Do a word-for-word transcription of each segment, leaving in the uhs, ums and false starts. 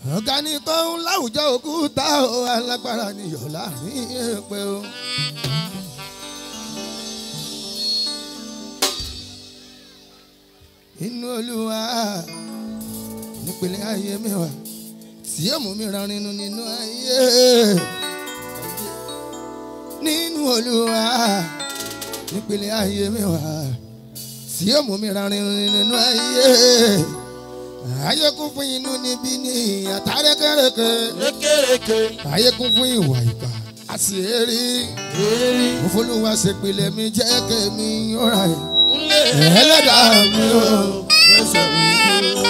ọ̀gá ní tó ń láwùjọ òkúta o alágbára niyọ̀ láàrin èèpẹ̀ o. inú Olúwa nípele ayé mi wà tí yóò mú mi rán nínú nínú ayé. nínú Olúwa nípele ayé mi wà tí yóò mú mi rán nínú nínú ayé. ayé kún fún inú níbí ní àtàrẹ́kẹ́rẹ́kẹ́. ayé kún fún ìwà ìkà àṣírí. mo f'Olúwa ṣèpìlẹ̀ mi jẹ́ kẹ́mi ọ̀rá ẹ̀. ẹlẹ́dàá mi ò fẹsẹ̀ mi dúró.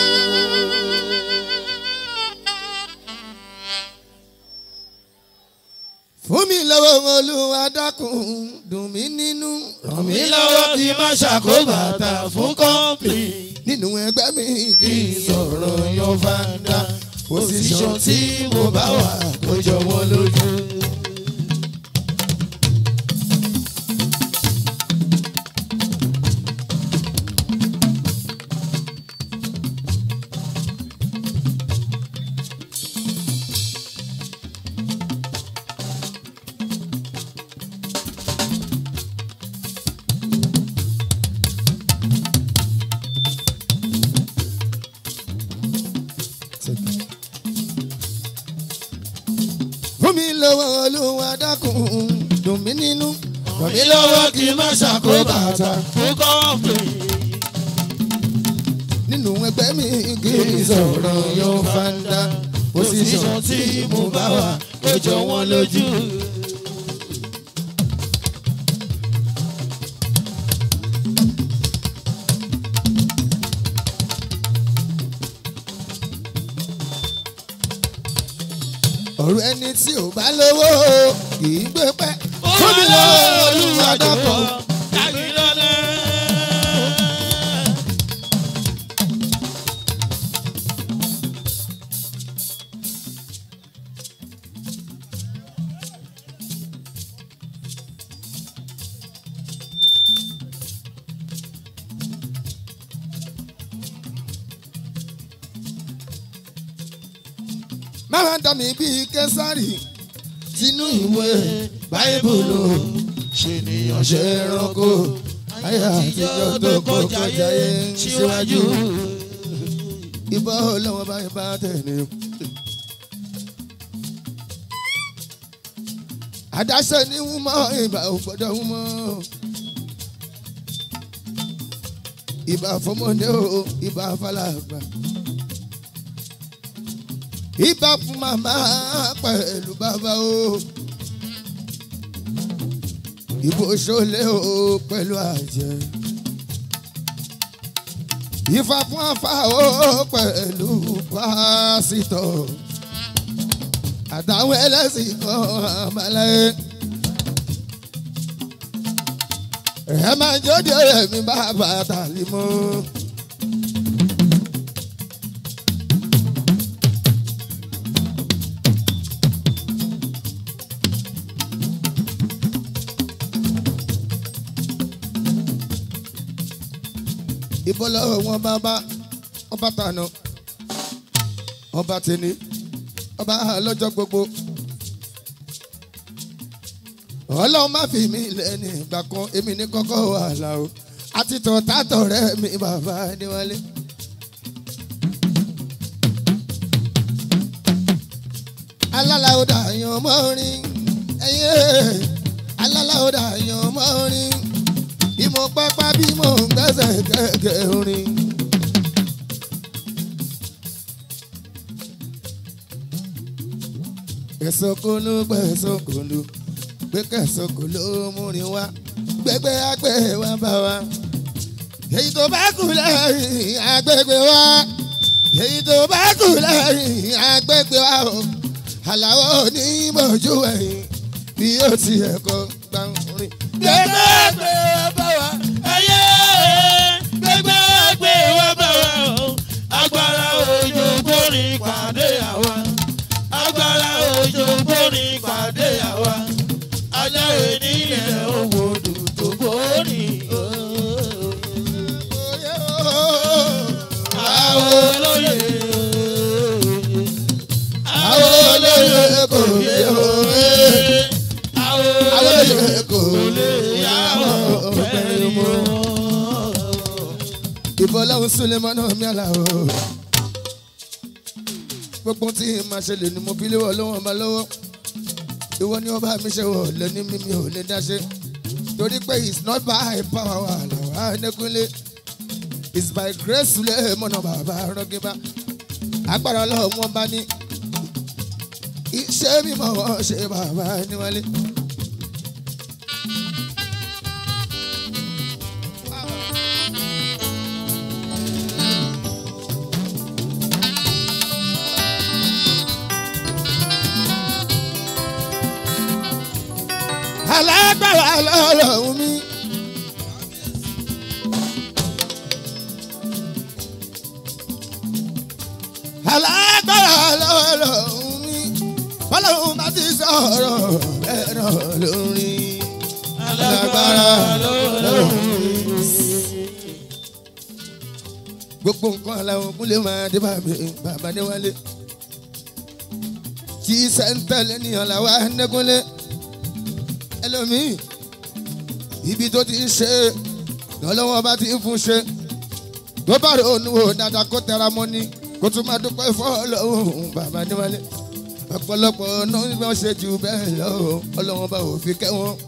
fún mi lọ́wọ́ Olúwa dákun dùn mí nínú. ràn mí lọ́wọ́ kí n má ṣàkóbàtà fún kọ́ńpì. nínú ẹgbẹ́ mi kí n sọ̀rọ̀ yan fanda. pòsíṣọ̀n tí mo bá wà kó jọ wọ́n lójú. fún mi lọ́wọ́ Olúwa dákun dùn mí nínú. ràn mí lọ́wọ́ kí n má ṣàkóbàtà fún kọ́ńpì. nínú ẹgbẹ́ mi kì kí í n sọ̀rọ̀ sọ̀rọ̀ yan fanda. pòsíṣọ̀n tí mo bá wà kó jọ wọ́n lójú. ọ̀rọ̀ ẹni tí ò bá lówó kì í gbé pẹ́. fún mi lọ́wọ́ Olúwa dákun. máa dá mi bíi Késárì tinú ìwé báíbùlù ṣènìyàn ṣe ránkó ayé àtijọ́ tó kọjá yé síwájú ìbọn olówó báyìí bá tẹ̀lé. àdáṣe ní wúmọ́ ìbà ò gbọ́dọ̀ wúmọ́ ìbà fọmọdé o ìbà fàlàgbà. ìbà fún màmá pẹ̀lú bàbá o ìbò ṣọlẹ̀ o pẹ̀lú àjẹ́. ìfà fún àfà o pẹ̀lú pásítọ̀ àtàwọn ẹlẹ́sìn kan àmàlẹ́. ẹ máa jóde rẹ̀ mi bàbá tàlí mọ́. ìbọ́lọ́ wọn bàbá ọba tànà ọba tẹni ọba lọ́jọ́ gbogbo. ọlọ́run má fi mí lẹ́ni ìgbà kan èmi ní kọ́kọ́ wàhálà o àti tọ̀tàtọ̀ rẹ̀ mi bàbá níwálé. alálàódà yan mọ́rin ẹ̀yẹ alálàódà yan mọ́rin bí mo pápá bí mo ń gbẹ́sẹ̀ kẹ̀kẹ́ orin. ẹ̀sọ́kolo gbẹ̀sọ́kolo gbé kẹ̀sọ́kolo múrin wá gbẹgbẹ́ àgbẹ̀ wá bá wa. èyí tó bá kù lẹ́yìn àgbègbè wa èyí tó bá kù lẹ́yìn àgbègbè wa o àlàó ní ìmọ̀jú ẹ̀yìn bí ó ti ẹ̀kọ́ gbàǹrin. gbẹgbẹ́ àgbẹ̀ wá bá wa ẹyẹ gbẹgbẹ́ àgbẹ̀ wá bá wa o agbára òjò borí pàdé àwa agbára òjò borí pàdé àwa aláwẹ nílẹ̀ owó dùdú borí o. àwọn olóyè ọlọ́run Sulemana mi Àlàó gbogbo tí màá ṣe lè ní mo fi léwọ́ lọ́wọ́ ọba lọ́wọ́ ìwọ ni ọba mi ṣe wọ̀ lẹ́ni mímí ò lè dáṣe torí pé it's not by power wà làwọn Adékúnlé it's by grace Sulemana bàbá rọ́gíbá agbára ọlọ́run wọn bá ní iṣẹ́ mímọ́ wọn ṣe bàbá níwálé. Alágbára lọ́lọ́run mi. Alágbára lọ́lọ́run mi. Ọlọ́run bá ti sọ̀rọ̀ ẹ̀rọ lórí. Alágbára lọ́lọ́run mi. Gbogbo nǹkan aláwọ̀ kúnlẹ̀ máa dé bàbá Adéwálé. Kì í sẹ́ńtẹ̀lẹ́ ní ọ̀làwà Adékúnlé. Ẹlòmíì ibi tó ti ń ṣe lọ́lọ́wọ́ bá ti ń fún ṣe tó bá rò ó wò dáadáa kó tẹra mọ́ ni kó tún máa dúpẹ́ fọ́lọ́hún bàbá Adéwálé ọ̀pọ̀lọpọ̀ náà ní wọ́n ṣe jù bẹ́ẹ̀ lọ ọlọ́wọ́n bá ò fi kẹ́ wọn.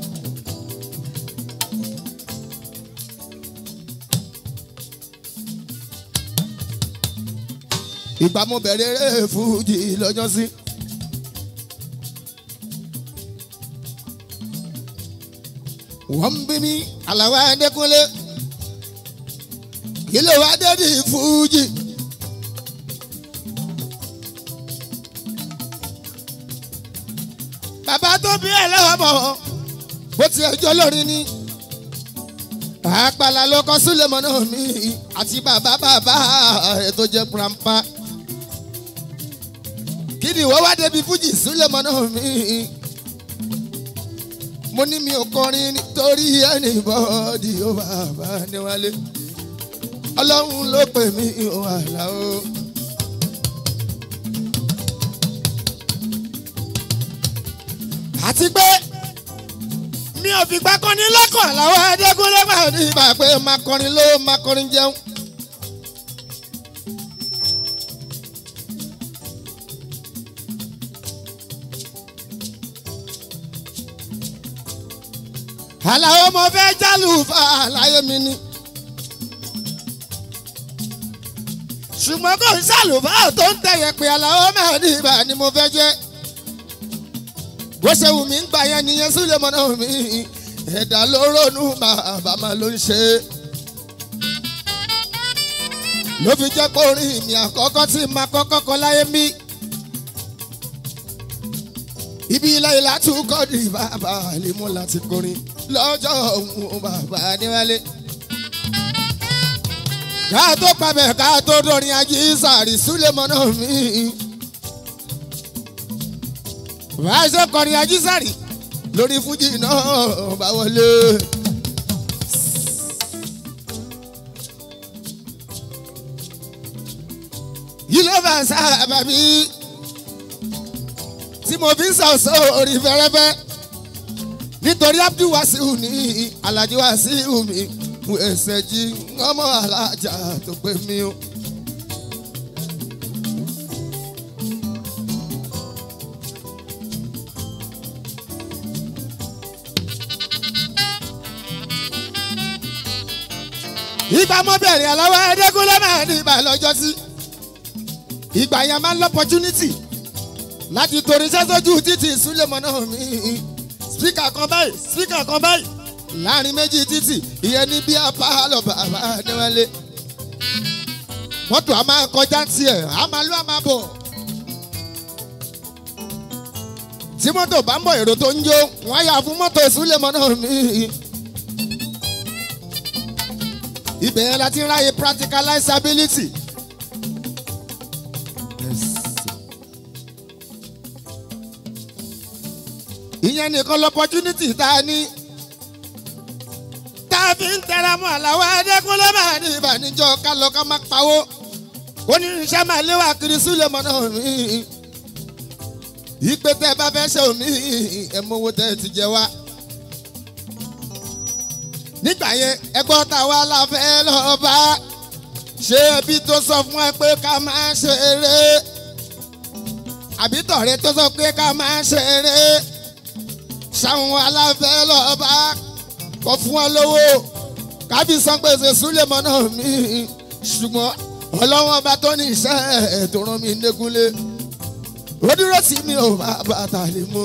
ìgbà mo bẹ̀rẹ̀ eré fújì lọ́jọ́ sí. wọ́n bí mi Àlàó Adékúnlé kí ló wá dé di fújì. bàbá tó bí ẹ lọ́mọ bó ti ẹjọ́ lórí ni àpàlà ló kọ Sulemana mi àti bàbá bàbá ẹ tó jẹ́ grandpa. kí ni wọ́n wá débi fújì Sulemana mi. mo ní mi ò kọrin nítorí anybody ó bàbá Adéwálé ọlọ́run ló pè mí ó Àlàó. àti pé mi ò fìgbà kọrin lọ́kàn Àlàó Adékúnlé máa ní ìgbà pé máa kọrin ló máa kọrin jẹun. Àlàó mo fẹ́ jálùfà láyé mi ni ṣùgbọ́n kò ń ṣàlùfà tó ń tẹ̀yẹ̀ pé Àlàó máa ní ibà ni mo fẹ́ jẹ́ bó ṣe wù mí ń gbà yẹn nìyẹn Sulemana mi ẹ̀dá ló ronú bàbá máa ló ń ṣe ló fi jẹ́ pé orin mi àkọ́kọ́ tí màá kọ́kọ́ kọ láyé mi ibi ilé ìlà tún kọ́ di bàbá àlèmú láti kọrin lọ́jọ́ òun bàbá Adéwálé. ká tó pabẹ̀ ká tó dọ̀rin Ajísàrí Sulemana mi. bá a ṣe kọrin Ajísàrí lórí fújì náà bá wọlé. yìí ló bá ń sábà bí tí mo fi ń sọ̀sọ̀ orí fẹ́rẹ́fẹ́ nítorí Abdul Wasiu ní Alhaji Wasiu mi ẹsẹ̀ jí ọmọ alájà tó pé mi o. ìgbà mo bẹ̀rẹ̀ Àlàó Adékúnlé máa ní ìgbà lọ́jọ́ sí ìgbà yẹn máa ń lọ opportunity láti torí sẹ́sọ́jú títì Sulemana mi spíkà kan báyìí spíkà kan báyìí láàrin méjì títì ìyẹn ní bí apáhálọ̀ bàbá Adéwálé mọ́tò a máa kọjá tiẹ̀ a máa lọ a máa bọ̀ tí mọ́tò bá ń bọ̀ èrò tó ń jó wọ́n yà fún mọ́tò Sulemana mi ibẹ̀ yẹn la ti ráyè practicalizability. ìyẹn nìkan l'opportunity tá a ní tá a fi ń tẹra mọ́ Àlàó Adékúnlé máa ní ìbànújọ́ ká lọ ká má pawó oníṣẹ́ máa léwà kiri Sulemana mi ìpè tẹ́ bá fẹ́ ṣe omi ẹ̀ mọ́wó tẹ́ ti jẹ wá nígbà yẹn ẹgbọ́n táwa la fẹ́ lọ bá ṣé ẹbí tó sọ fún ẹ pé ká máa ṣe eré àbí tọ̀rẹ́ tó sọ pé ká máa ṣe eré ṣáwọn aláfẹ́ lọ́ba kọ fún wọn lówó kábí san gbèsè Súlẹ̀mọ́ náà mi ṣùgbọ́n ọlọ́wọ́n ọba tó ní iṣẹ́ tó rán mi Ndékúnlé ó dúró tí mi ò bá bàtà lè mú.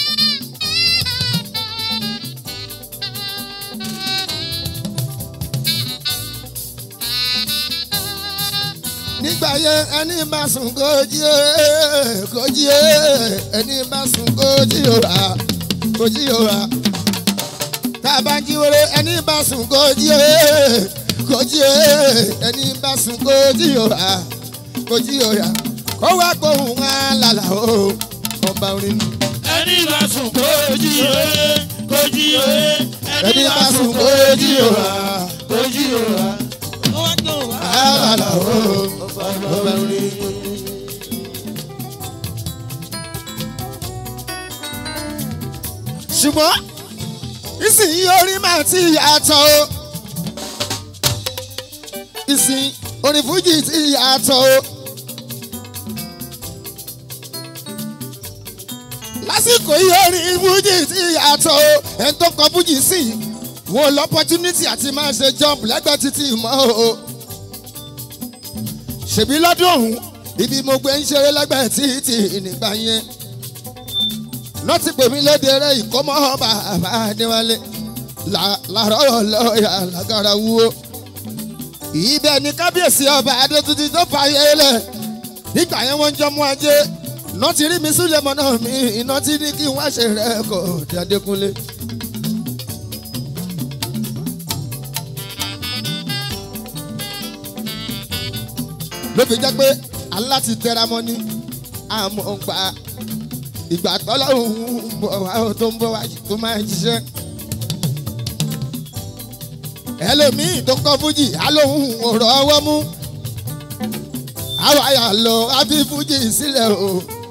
nígbà yẹn ẹni bá sùn kó jí ó kó jí ó ẹni bá sùn kó jí ó rà kó jí ó rà tá a bá jí wọlé ẹni bá sùn kó jí ó kó jí ó ẹni bá sùn kó jí ó rà kó jí ó rà kó wá kóhùn wá lálà ó ọba orin. ẹni bá sùn kó jí ó kó jí ó ẹni bá sùn kó jí ó rà kó jí ó rà lálà ó ọba orin. ṣùgbọ́n ìsìn orin máa ti yàtọ̀ o ìsìn orin fújì ti yàtọ̀ o lásìkò yìí orin fújì ti yàtọ̀ o ẹni tó kọ fújì sí wọn lọ opportunity àti máa ṣe jump lẹ́gbẹ̀ẹ́ títí mọ́ o ṣèbí lọ́dún ọ̀hún ibi mo gbé ń ṣeré lẹ́gbẹ̀ẹ́ títí nígbà yẹn lọ́ ti pè mí léde rẹ̀ ìkọ́mọ́ bàbá Adéwálé làárọ̀ lọ́ọ̀yà lágara wúwo ibẹ̀ ni kábíyèsí ọba Adétúnjí tó fàyè lẹ̀ nígbà yẹn wọ́n ń jọ mú ajé iná ti rí mi Súlẹ̀mọ́ náà mi iná ti ní kí wọ́n ṣe rẹ́kọ̀ọ́dì Adékúnlé. ló fi jẹ́ pé aláti tẹra mọ́ ní àmọ́ ń pa ìgbà tọ́lọ́hún bọ̀ wá tó ń bọ̀ wá tó máa ń ṣiṣẹ́. ẹlòmíì tó kọ́ fújì alóhùn ọ̀rọ̀ ọwọ́ mú àwa yà lọ àfi fújì sílẹ̀ o.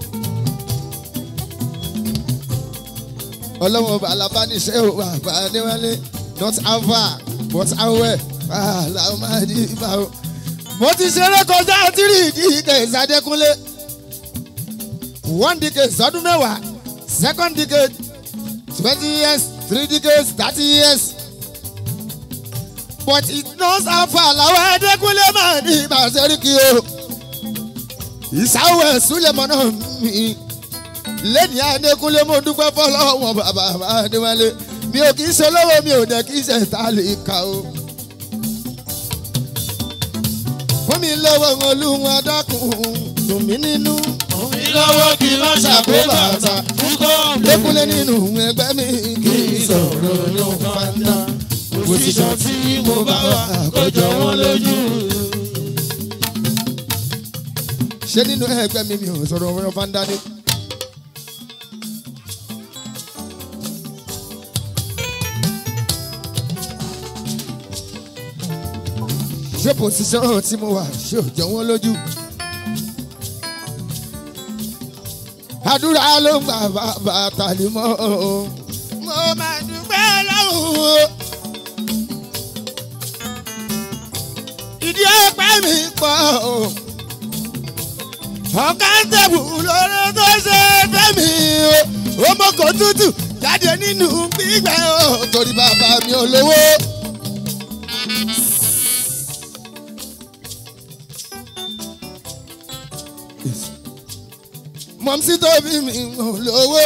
ọlọ́wọ́n bàlábá níṣẹ́ o bàbá Adéwálé not how far but how well làwọn máa di ibà o. mo ti ṣeré kọjá tírì díkè Adékúnlé one decade sọdún mẹ́wàá second decade twenty years three decades thirty years but it knows how far làwọn Adékúnlé máa ní ìbàṣẹ́ríkì o. ìsáwẹ̀ Súlẹ̀mọ́ náà mi lẹ́ni Adékúnlé mo dúpẹ́ fọlọ́wọ́n bàbá Adéwálé mi ò kì í ṣe lọ́wọ́ mi ò dẹ̀ kì í ṣe tálíkà o. fún mi lọ́wọ́ Olúwa dákun dùn mí nínú. fún mi lọ́wọ́ kí n má ṣàkóbàtà púpọ̀. Dékúnlé nínú ẹgbẹ́ mi kì í sọ̀rọ̀ ló ń fanda. Òṣìṣẹ́ tí mo bá wà kó jọ wọ́n lójú. ṣé nínú ẹgbẹ́ mi mi ò sọ̀rọ̀ ló ń fanda ni. ṣé pòsíṣàn tí mo wà ṣé ò jọ wọ́n lójú. àdúrà ló ń gbà bàbá tàlí mọ́ o. mo máa dúpẹ́ lọ́wọ́. ìdí ọpẹ́ mi pọ̀ o. ọ̀ká ń tẹ̀bù lórí tó ṣe fẹ́ mi o. ó mọ̀kò tútù jáde nínú gbígbẹ́ o. torí bàbá mi ò lówó. mọ̀mísí tó bí mi ò lówó.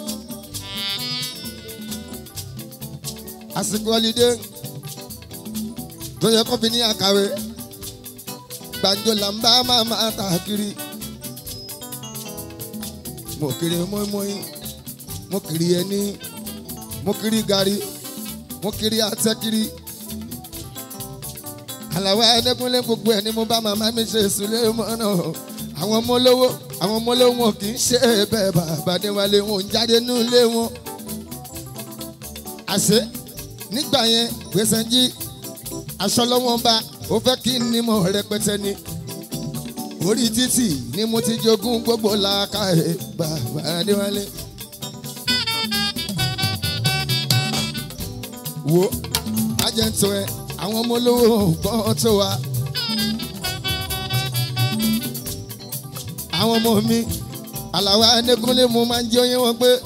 àsìkò ọ̀lídé tó yẹ kó fi ní àkàwé gbàǹjo là ń bá máa ta kiri. mo kiri mọ́ínmọ́ín mo kiri ẹni mo kiri gàrí mo kiri àtẹ́kiri. Àlàó Adékúnlé gbogbo ẹni mo bá màmá mi ṣe Súlẹ̀mọ́ náà. àwọn ọmọ olówó àwọn ọmọ olówó wọn kì í ṣe bẹ́ẹ̀ bàbá Adéwálé wọn ò ń jáde nínú ilé wọn. àṣé nígbà yẹn gbèsè jí aṣọ lọ́wọ́n bá ó fẹ́ kí ni mo rẹpẹtẹ ni. orí títì ni mo ti jogún gbogbo làákàyè bàbá Adéwálé. wo ajẹ́ntò ẹ àwọn ọmọ olówó gbọ́n tó wa. àwọn ọmọ mi Àlàó Adékúnlé mo máa ń jẹ́ oyé wọn pé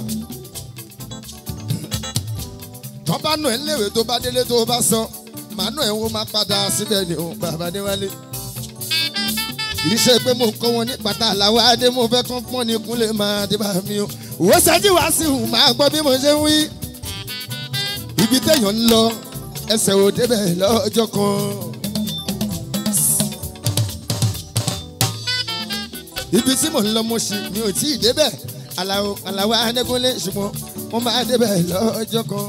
tó bá nù ẹ́ léwé tó bá délé tó bá sọ màá nù ẹ́ wọ́n máa padà síbẹ̀ ni òun bàbá Adéwálé kì í ṣe pé mo ń kọ́ wọn ní pátá Àlàó Adé mo fẹ́ kán pọ́n ní Kúnlé máa dé bá mi o òwò ṣáájú wá sí ìhùn máa gbọ́ bí mo ṣe ń wí ibi téèyàn ń lọ ẹsẹ̀ ò débẹ̀ lọ́jọ́ kan. ibi tí mò ń lọ mo ṣì mi ò tí ì débẹ̀ Àlàó Àlàó Adékúnlé ṣùgbọ́n wọ́n máa débẹ̀ lọ́jọ́ kan.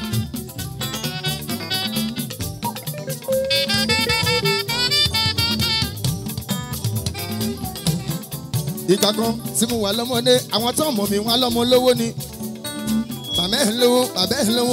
ìgbà kan tí mo wà lọ́mọdé àwọn tó mọ̀ mí wá lọ́mọ lówó ni màmá ẹ̀ ń lówó bàbá ẹ̀ ń lówó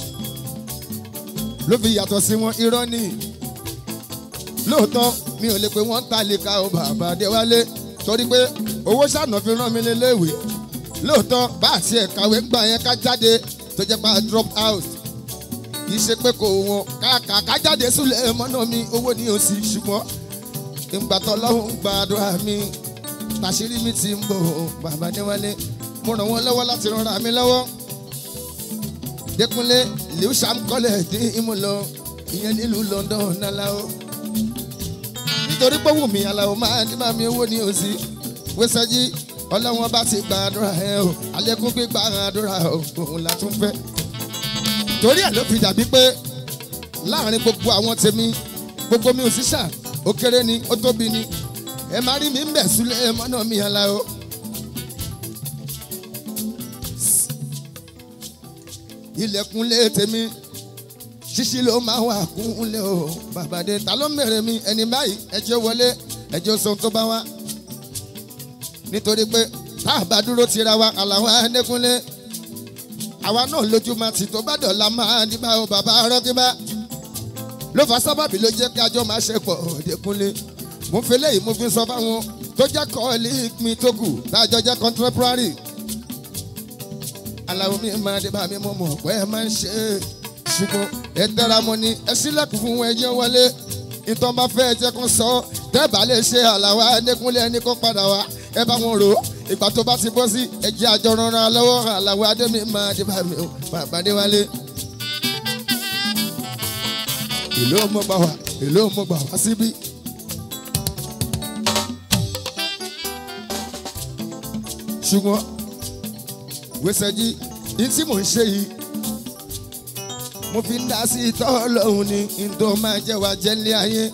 ló fi yàtọ̀ sí wọn irọ́ ni lóòótọ́ mi ò lè pe wọ́n ta lè ka o bàbá Adéwálé torí pé owó ṣàná fi rán mi léléèwé lóòótọ́ bá àti ẹ̀ kàwé gbà yẹn ká jáde tó jẹ́ pa drop out kì í ṣe pé kò wọ́n ká ká jáde sílẹ̀ mọ́nà mi owó ni ò sí ṣùgbọ́n ìgbà tó lọ́hùn gbàdúrà mi tàṣírí mi ti ń bọ̀ bàbá Adéwálé mo ràn wọ́n lọ́wọ́ láti rànra mi lọ́wọ́ Dékúnlé Lewisham College ní Ìmúlọ ìyẹn nílùú London náláwó nítorí pé wù mí Àlàó máa ní máa mi owó ní òsì wẹ́sẹ́jì ọlọ́wọ́n bá ti gbàdúrà ẹ o àlékún gbígbà àdúrà òun la tún fẹ́ torí ẹ̀ ló fi dàbí pé láàrin gbogbo àwọn tèmi gbogbo mi ò sí ṣà ó kéré ni ó tóbi ni ẹ máa rí mi ń bẹ̀ sílẹ̀ mọ́nà mi Àlàó. ilẹ̀kùnlé tèmi ṣíṣí ló máa wà kúnlé o bàbá dé ta ló mẹ́rẹ̀ mi ẹni báyìí ẹjọ́ wọlé ẹjọ́ sọ tó bá wá nítorí pé tá a bá dúró tira wa Àlàó Adékúnlé àwa náà lójú máa ti tó bá dọ̀la máa ní bá o bàbá rọ́gíbá ló fa sábàbí ló jẹ́ kí ajọ́ máa ṣe pọ̀ Dékúnlé mo fi léyìí mo fi sọ fáwọn tó jẹ́ kọ́ọ̀lì mi tó kù tájọ jẹ́ contemporary Àlàó mi máa dé bá mi mọ̀ mọ̀ pé ẹ máa ń ṣe é ṣùgbọ́n ẹ tẹ́ra mọ́ ni ẹ sílẹ̀kùn fún wọn ẹjẹ́ wọlé ìtàn bá fẹ́ ẹ jẹ́ kó sọ tẹ́ẹ̀bà lè ṣe Àlàó Adékúnlé ẹni kó padà wá ẹ bá wọn rò ó ìgbà tó bá ti bọ́ sí ẹjẹ́ àjọ rọra lọ́wọ́ Àlàó Adé mi máa dé bá mi bàbá Adéwálé. èló mo gbà wá èló mo gbà wá síbí. ṣùgbọ́n wẹ́sẹ̀jì ní tí mò ń ṣe yìí mo fi ń dá sí ìtọ́ Ọlọ́run ní ìdó máa jẹ́ wá jẹ́ nílé ayé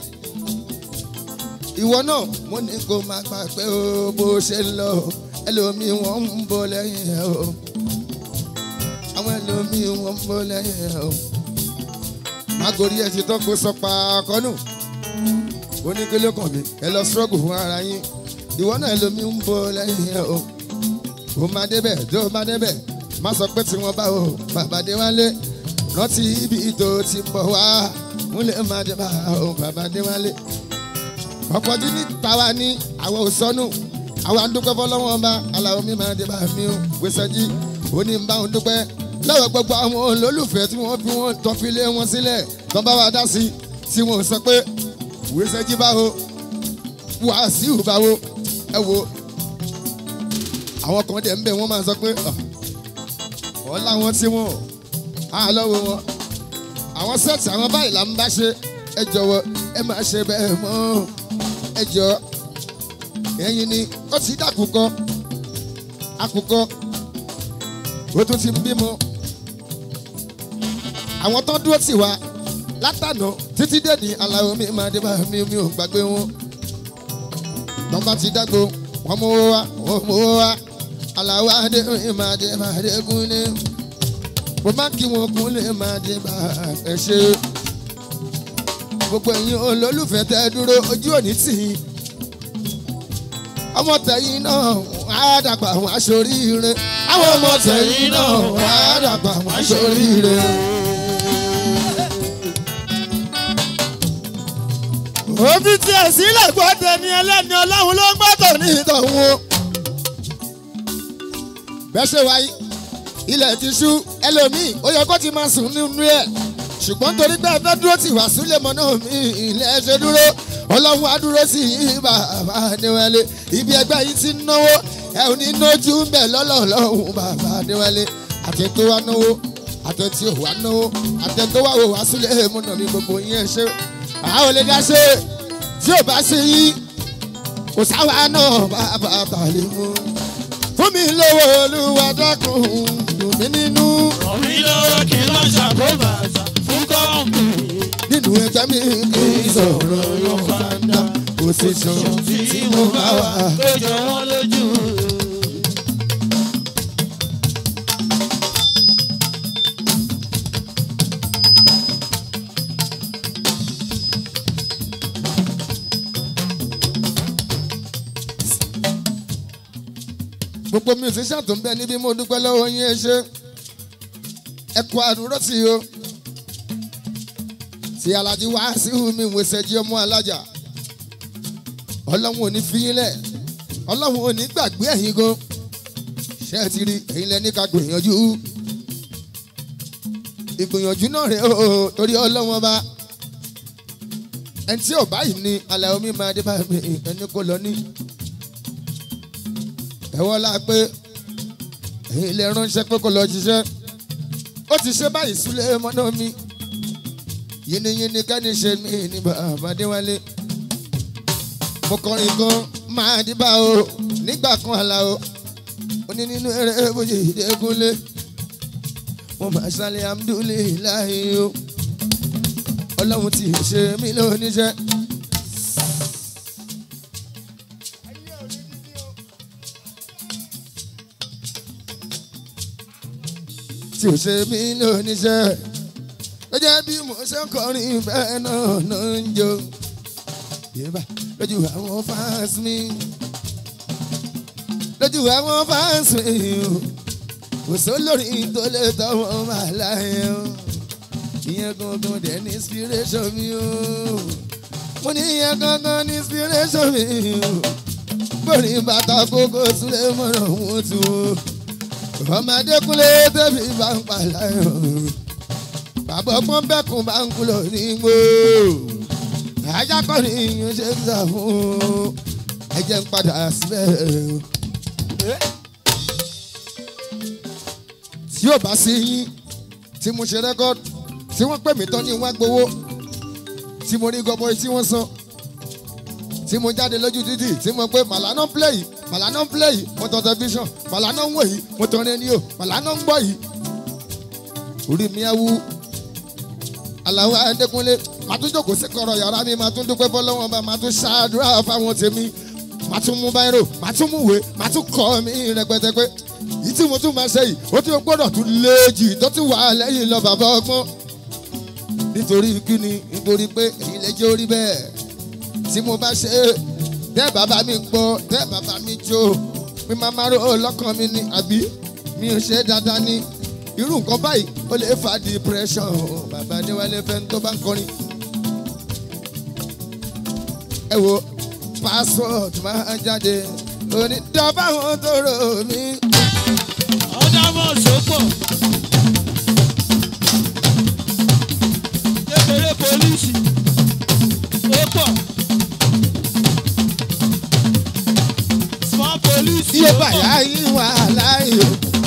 ìwọ náà mo ní kó máa gbà pé o bó ṣe ń lọ ẹlòmíì wọ́n ń bọ̀ lẹ́yìn ẹ̀ o àwọn ẹlòmíì wọ́n ń bọ̀ lẹ́yìn ẹ̀ o magori ẹ̀ ti tán kó sọ pa akọ́nù oníkélé kan mi ẹ lọ struggle fún ara yín ìwọ náà ẹlòmíì ń bọ̀ lẹ́yìn ẹ̀ o ó máa débẹ̀ tó máa débẹ̀ má sọ pé tí wọ́n bá o bàbá Adéwálé rántí ibi tó ti bọ̀ wá múlẹ̀ máa dé bá o bàbá Adéwálé ọ̀pọ̀ jí ní tàwa ní àwọn òsọ́nù àwọn àdúgbò fọlọ́wọ́n ọba Àlàó mi máa dé bá mi o Wẹ́sẹ́jì ó ní bá òun dúpẹ́ lọ́wọ́ gbogbo àwọn olólùfẹ́ tí wọ́n fi wọ́n tọ́ fi lé wọn sílẹ̀ tó bá wa dá sí tí wọ́n sọ pé Wẹ́sẹ́jì báwo Wàsíù báwo ẹ wo àwọn kan dẹ̀ ń bẹ̀ wọ́n máa sọ pé ọ̀ láwọn tí wọ́n á lọ́wọ́ wọn àwọn sẹ́ẹ̀tì àwọn báyìí là ń bá ṣe ẹ jọ̀wọ́ ẹ máa ṣe bẹ́ẹ̀ mọ́ ẹ jọ ẹ̀yin ni ó ti dàkúkọ àkùkọ ó tún ti bímọ àwọn tó dúró tì wá látànà títí dé ní Àlàó mi máa dé bá mi mi ò gbàgbé wọn tó bá ti dágbo wọn mú owó wá wọn mú owó wá Àlàó Adé mi máa dé máa dé Kúnlé mo máa kí wọn Kúnlé máa dé bá ẹ ṣe gbogbo ẹ̀yin olólùfẹ́ tẹ́ dúró ojú òní tì í ọmọ tẹ̀yìn náà á dàgbà wọn aṣoríire àwọn ọmọ tẹ̀yìn náà á dàgbà wọn aṣoríire. òbí tiẹ̀ sílẹ̀ gbọ́ tẹ̀mí ẹlẹ́ni ọlọ́run ló ń gbọ́dọ̀ ní ìtọ̀hún o. bẹ́ẹ̀ ṣe wáyé ilẹ̀ ti ṣú ẹlòmíì ó yẹ kó ti máa sùn nínú ẹ̀ ṣùgbọ́n torí pé ẹ fẹ́ dúró tì wá sílẹ̀ mọ́ náà mi ilẹ̀ ṣe dúró ọlọ́run á dúró sí i bàbá Adéwálé ibi ẹgbẹ́ yìí ti náwó ẹ ò ní nójú ń bẹ̀ lọ́lọ́ọ̀lọ́hùn bàbá Adéwálé àtẹ̀tò wa náwó àtẹ̀tò wa náwó àtẹ̀tò wa wò wá sílẹ̀ mọ́ náà mi gbogbo yẹn ṣe àwọn olè dá ṣe tí ò bá ṣe yí kò sáwà náà bàbá tàlẹ́ mú fún mi lówó olúwa dákun dùn mí nínú. Omi lọ́wọ́ kí n má ṣàkóbá àṣà fún kọ́ọ̀mù. Nínú ẹgbẹ́ mi kì í sọ̀rọ̀ yóò fàndà kò sí sàn tí mo bá wà. Lójó wọn lójú. Gbogbo musician tó ń bẹ níbí mo dúpẹ́ lọ́wọ́ yín ẹ ṣé ẹ kú àdúró sí o tí Alájí Wàsíù mi wẹsẹ̀ jí ọmọ alájà ọlọ́run ò ní fi yín lẹ̀ ọlọ́run ò ní gbàgbé ẹ̀yin gan ṣé ẹ ti rí ẹ̀yin lẹ́ni ká gbìyànjú ìgbìyànjú náà rẹ̀ o torí ọlọ́run ọba ẹni tí ò báyìí ní alẹ́ omi máa dé báyìí ẹni kò lọ ní ẹ̀wọ́n la pé ẹ̀yin lè ránṣẹ́ pé kò lọ ṣiṣẹ́ ó ti ṣe báyìí súlẹ̀ mọ́nà mi yìnyínyìnyín kẹ́ni ṣe mí ní bàbá Adéwálé mo kọrin kan máa dìbà o nígbà kan àlà o ó ní nínú eré bójú ìdẹ́kunlé mo máa ṣàlẹ̀ amúdúlélàhí o ọlọ́run ti ṣe mí lóníṣẹ́. tí ò ṣe mí lóníṣẹ́ ló jẹ́ bí mo ṣe ń kọrin bẹ́ẹ̀ náà ló ń jó yébà lójú àwọn fans mi lójú àwọn fans mi kò sólórí tó lè tọwọ́ máa láyé o ìyẹn gangan dẹ̀ ní inspiration mi o mo ní ìyẹn gangan ní inspiration mi o bórí bàtà kókó súlẹ̀ mọ́ràn wọ́n tu o ọmọdé kúnlé tẹ́bí bá ń pàlàyé bàbá ọgbọ́n bẹ́kùn bá ń kúlọ̀ ní gbó ajá kọ́ ni yín ṣe ń sà fún ẹjẹ́ ń padà síbẹ̀ tí yóò bá sí yín tí mo ṣe rẹ́kọ́dù tí wọ́n pè mí tán ní wá gbowó tí mo rí gọbọi tí wọ́n san tí mo jáde lójú títì tí mo pé màlánà ń play yìí màlánà ń play yìí mo tọ tẹlifíṣàn màlánà ń wò yìí mo tọ rédíò màlánà ń gbọ́ yìí orí mi á wú Àlàó Adékúnlé màá tún jókòó sí kọ̀rọ̀ yàrá mi màá tún dúpẹ́ fọlọ́wọ́n bá màá tún ṣàdúrà fáwọn tèmi màá tún mú báyìí màá tún mú ìwé màá tún kọ́ mi rẹpẹtẹ pé yìí tí mo tún máa ṣe yìí ó tún gbọ́dọ̀ tún léèjì tó tún wà lẹ́yìn lọ bàbá ọgbọ́n nítorí kíni nítorí pé èyí lè jẹ́ orí bẹ́ẹ̀ tí mo bá ṣe tẹ́ bàbá mi gbọ́ tẹ́ bàbá mi jó mi máa máa rò lọ́kàn mi ni àbí mi ò ṣe dáadáa ní irú nǹkan báyìí ó lè fa depression bàbá Adéwálé fẹ́ tó bá ń kọrin. ẹ wo passport máa jáde onídàbà wọn tó rò mí. ọ̀dà mọ̀ sọ́pọ̀ kékeré pólísì ó pọ̀ small pólísì ó iye pọ̀. bàyá yín wà láàyè.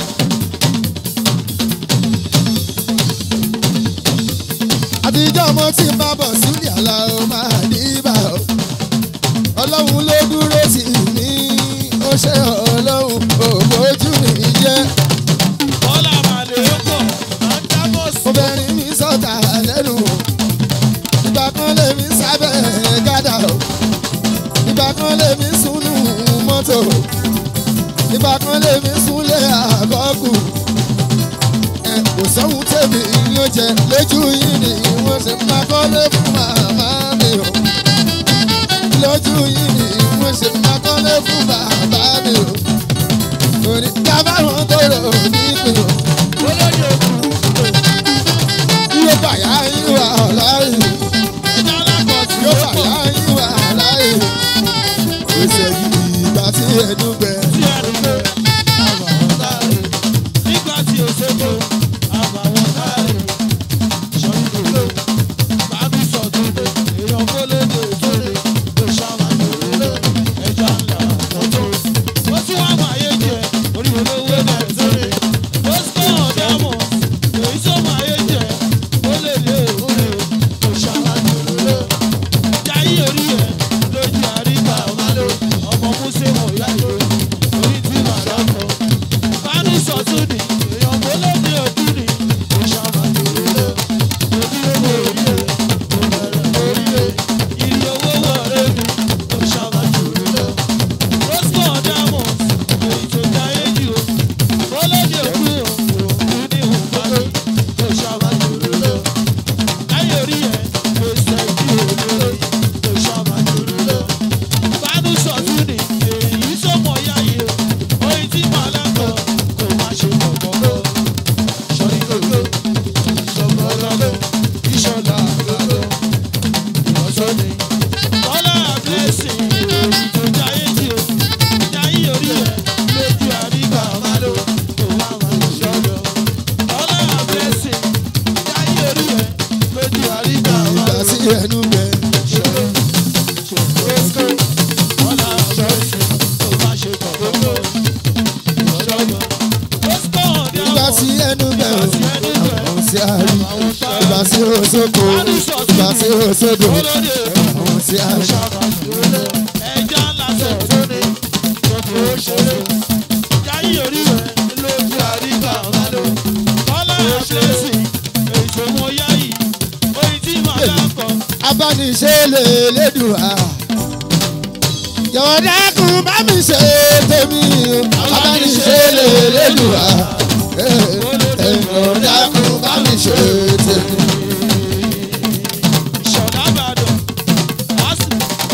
àtijọ́ mo ti ń bá bọ̀ sílẹ̀ Àlàó máa dìbà o ọlọ́run ló dúró sí mi ó ṣe ọlọ́run òbójú mi jẹ́. bọ́lá màlẹ́ ó pọ̀ ọ̀dà mọ̀ sọ́pọ̀. obìnrin mi sọ̀tà lẹ́nu ìgbà kan lèmi sábẹ́ gádà o ìgbà kan lèmi súnú mọ́tò ìgbà kan lèmi súnlé àkọ́kù ẹ kò sóhun tèmi yóò jẹ lójú yìí ni wọ́n ṣe máa kọ́lé fún màmá mi o lójú yìí ni wọ́n ṣe máa kọ́lé fún bàbá mi o torí dábàá tó rò nípìn o. olóyè òkú yóò bàyá yín wà láàyè ẹja alákọ̀ọ́sì yóò ó pọ̀. bàyá yín wà láàyè gbèsè yìí ìgbà tí ẹnu gbẹ. tí ẹnu gbé àbàwọ̀n sáré nígbà tí o ṣètò àbàwọ̀n sáré ṣọ́nìkò sí òṣogbo ìgbà sí òṣogbo àwọn sí àṣà. ẹja ńlá sọ̀rọ̀ ní gbogbo òṣèré jáyé orí rẹ̀ lójú àríkà ọ̀gádọ́ kọ́lá àṣẹ́sì èso mo yá yìí oyin tí màá dákọ̀. abániṣe lè lédùá jọ̀wọ́ dákun bá mi ṣe tèmi abániṣe lè lédùá jọ̀wọ́ dákun bá mi ṣe tèmi. ṣọ̀dá bàdàn wàásù.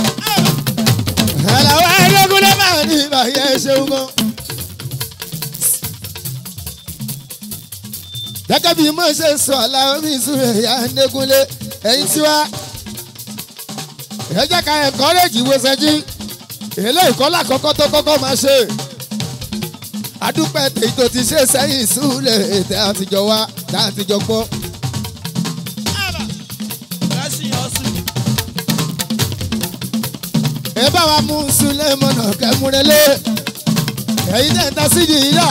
àlàó ẹlẹ́gùn ló máa ní ìbàyẹ̀ ṣeun gan. gẹ́gẹ́ bí mo ṣe sọ àlàó mi sùn ẹ̀yà ẹ̀ẹ́dẹ́gúnlé ẹ̀yìn tiwa ẹ jẹ́ ká encourage ìwòsànjí èlé ìkọ́lá kọ́kọ́ tó kọ́kọ́ máa ṣe àdúpẹ́ tèyí tó ti ṣe sẹ́yìn súlẹ̀ ètè àtijọ́ wa tá àtijọ́ gbọ́. ẹ bá wa mú súlẹ̀ mọ̀nà kẹ́múrẹ́lé ẹ̀yin tẹ̀ ń ta sídì yìí dà.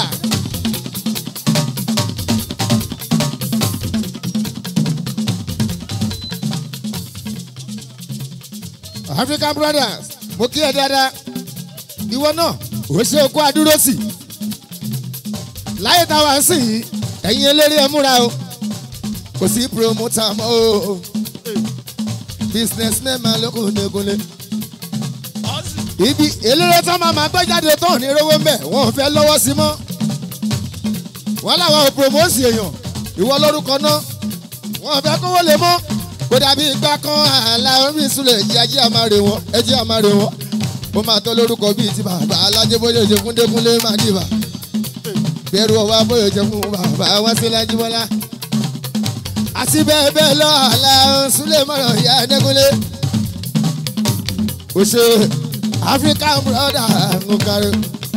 African brothers mo kí ẹ dáadáa ìwọ náà ò ṣe okó adúró sí láyé táwa ń sìn yìí ẹ̀yin eléré ẹ múra o kò sí promoter mọ́ o businessman máa ló kò negunle ibi eléré tó máa máa gbé jáde tó ní rówó mbẹ wọn ò fẹ́ lọ́wọ́ sí mọ́ wọn làwọn ò promote èèyàn ìwọ lórúkọ náà wọn ò fẹ́ kówó lè mọ́ kò dàbí ìgbà kan àlà omi ìsúlẹ̀ yìí ajé àmàrè wọn ẹjẹ́ àmàrè wọn ó máa tọ́ lórúkọ bíi ti bàbá alájẹ bóyá ìjẹ fún Dékúnlé máa dìbà bẹ̀rù ọwọ́ bóyá ìjẹ fún bàbá wọn sí Lájíbọ́lá àti bẹ́ẹ̀ bẹ́ẹ̀ lọ àlà ìsúlẹ̀ mọ̀rọ̀ ìyá Dékúnlé ó ṣe African brother ń kárí